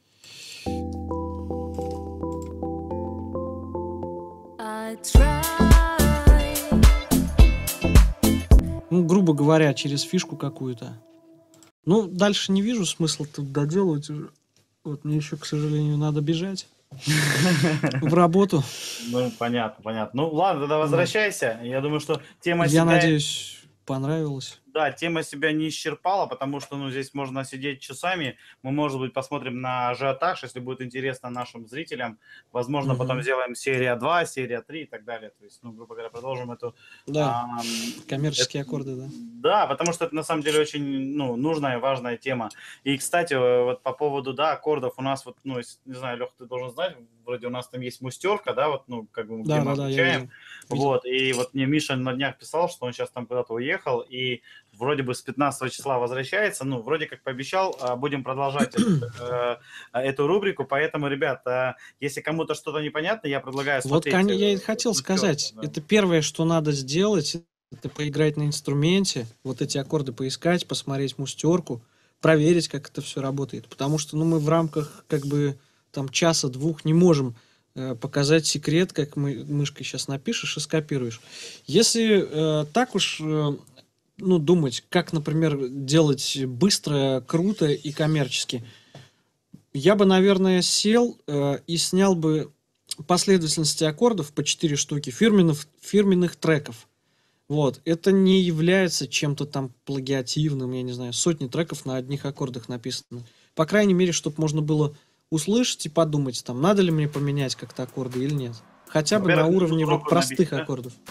Ну, грубо говоря, через фишку какую-то. Ну, дальше не вижу смысла тут доделывать уже. Вот мне еще, к сожалению, надо бежать в работу. Ну, понятно, понятно. Ну, ладно, тогда возвращайся. Я думаю, что тема Я себя... надеюсь, понравилось. Да, тема себя не исчерпала, потому что, ну, здесь можно сидеть часами. Мы, может быть, посмотрим на ажиотаж, если будет интересно нашим зрителям. Возможно, Мгм. потом сделаем серия два, серия три и так далее. То есть, ну, грубо говоря, продолжим эту... Да, ам, коммерческие это- аккорды, да. Да, потому что это на самом деле очень, ну, нужная, важная тема. И, кстати, э, вот по поводу, да, аккордов у нас вот, ну, если- не знаю, Лех, ты должен знать, вроде у нас там есть мустерка, да, вот, ну, как бы, где Да, мы да, да, я отвечаем. видел. Видел. Вот, и вот мне Миша на днях писал, что он сейчас там куда-то уехал, и вроде бы с пятнадцатого числа возвращается, ну, вроде как пообещал, а, будем продолжать эту, э, эту рубрику, поэтому, ребят, э, если кому-то что-то непонятно, я предлагаю Вот смотреть. кон- я и э, хотел мустерку, сказать, да. это первое, что надо сделать, это поиграть на инструменте, вот эти аккорды поискать, посмотреть мустерку, проверить, как это все работает. Потому что, ну, мы в рамках, как бы, там, часа-двух не можем э, показать секрет, как мы мышкой сейчас напишешь и скопируешь. Если э, так уж, э, ну, думать, как, например, делать быстро, круто и коммерчески, я бы, наверное, сел э, и снял бы последовательности аккордов по четыре штуки фирменных, фирменных треков. Вот. Это не является чем-то там плагиативным, я не знаю, сотни треков на одних аккордах написано. По крайней мере, чтобы можно было услышать и подумать, там, надо ли мне поменять как-то аккорды или нет. Хотя бы на Во-первых, уровне вот руку простых набить, да? аккордов.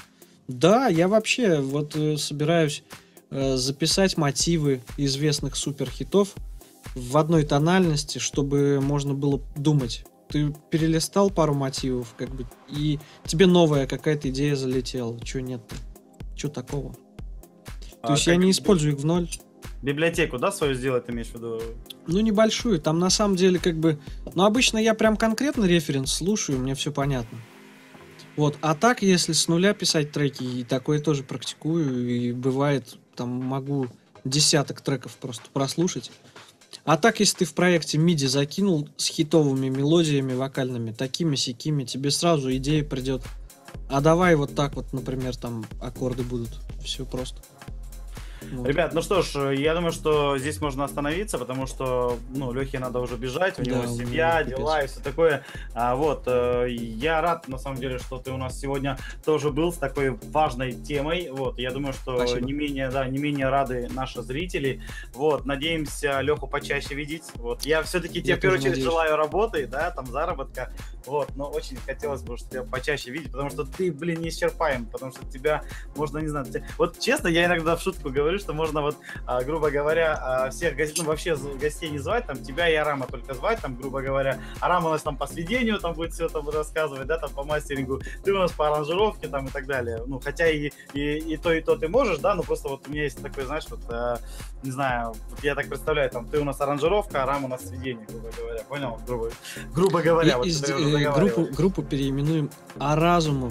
Да, я вообще вот э, собираюсь э, записать мотивы известных суперхитов в одной тональности, чтобы можно было думать. Ты перелистал пару мотивов, как бы, и тебе новая какая-то идея залетела. Чего нет-то? Чего такого? А То есть я не использую их в ноль. Библиотеку, да, свою сделать, ты имеешь в виду? Ну, небольшую. Там на самом деле как бы... Ну, обычно я прям конкретно референс слушаю, мне все понятно. Вот. А так, если с нуля писать треки, и такое тоже практикую, и бывает, там могу десяток треков просто прослушать. А так, если ты в проекте миди закинул с хитовыми мелодиями вокальными, такими-сякими, тебе сразу идея придет. А давай вот так вот, например, там аккорды будут. Все просто. Вот. Ребят, ну что ж, я думаю, что здесь можно остановиться, потому что, ну, Лехе надо уже бежать, у Да, него у семья, него дела и все такое. А, вот, э, я рад, на самом деле, что ты у нас сегодня тоже был с такой важной темой. Вот, я думаю, что Спасибо. не менее, да, не менее рады наши зрители. Вот, надеемся Леху почаще видеть. Вот, я все-таки тебе Я в первую тоже очередь надеюсь. желаю работы, да, там заработка. Вот, но очень хотелось бы, чтобы тебя почаще видеть, потому что ты, блин, неисчерпаем, потому что тебя можно, не знаю, тебя... вот честно, я иногда в шутку говорю, что можно вот, а, грубо говоря, а, всех гостей, ну, вообще гостей не звать, там, тебя и Арама только звать, там, грубо говоря, Арам у нас там по сведению там будет все там рассказывать, да, там, по мастерингу, ты у нас по аранжировке, там, и так далее, ну, хотя и, и, и то, и то ты можешь, да, но просто вот у меня есть такой, знаешь, вот, а, не знаю, вот я так представляю, там, ты у нас аранжировка, Арам у нас сведение, грубо говоря, понял, грубо, грубо говоря, И, вот из- это я э, уже группу, договариваюсь. группу переименуем Аразумов.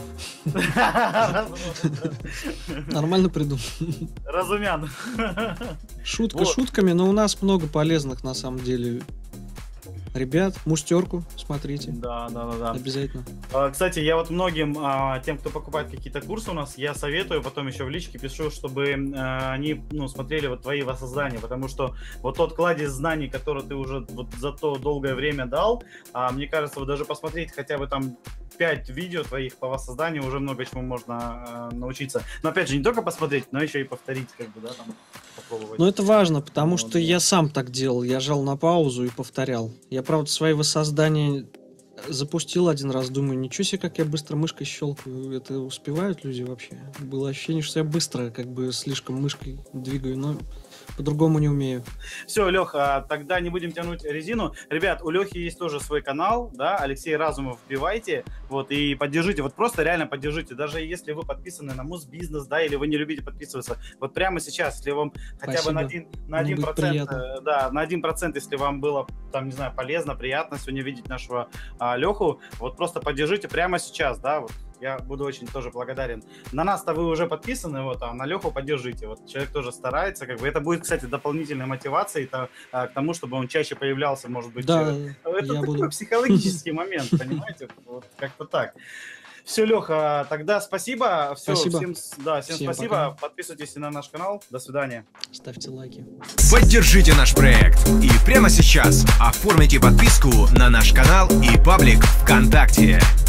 Нормально придумал. Разумян. Шутка Вот. шутками, но у нас много полезных на самом деле ребят. Муштерку смотрите. Да, да, да, да. Обязательно. А, Кстати, я вот многим а, тем, кто покупает какие-то курсы у нас, я советую, потом еще в личке пишу, чтобы а, они, ну, смотрели вот твои воссоздания, потому что вот тот кладезь знаний, который ты уже вот за то долгое время дал, а, мне кажется, вот даже посмотреть хотя бы там пять видео твоих по воссозданию, уже много чему можно э, научиться. Но опять же, не только посмотреть, но еще и повторить, как бы, да, там, попробовать. Но это важно, потому Вот, что да. я сам так делал. Я жал на паузу и повторял. Я, правда, свои воссоздания запустил один раз, думаю, ничего себе, как я быстро мышкой щелкаю. Это успевают люди вообще? Было ощущение, что я быстро, как бы, слишком мышкой двигаю, но по-другому не умею. Все, Леха, тогда не будем тянуть резину. Ребят, у Лехи есть тоже свой канал, да, Алексей Разумов, вбивайте, вот, и поддержите, вот просто реально поддержите, даже если вы подписаны на Мосбизнес, да, или вы не любите подписываться, вот прямо сейчас, если вам хотя бы на один, на один Мне будет процент, приятно. э, да, на один процент, если вам было, там, не знаю, полезно, приятно сегодня видеть нашего а, Леху, вот просто поддержите прямо сейчас, да, вот. Я буду очень тоже благодарен. На нас-то вы уже подписаны, вот, а на Леху поддержите. Вот человек тоже старается, как бы. Это будет, кстати, дополнительной мотивацией то, а, к тому, чтобы он чаще появлялся, может быть. Да, э, Это я такой буду. психологический момент, понимаете? Вот как-то так. Все, Леха, тогда спасибо. Все, Спасибо. всем, с- да, всем, Всем спасибо. пока. Подписывайтесь на наш канал. До свидания. Ставьте лайки. Поддержите наш проект и прямо сейчас оформите подписку на наш канал и паблик ВКонтакте.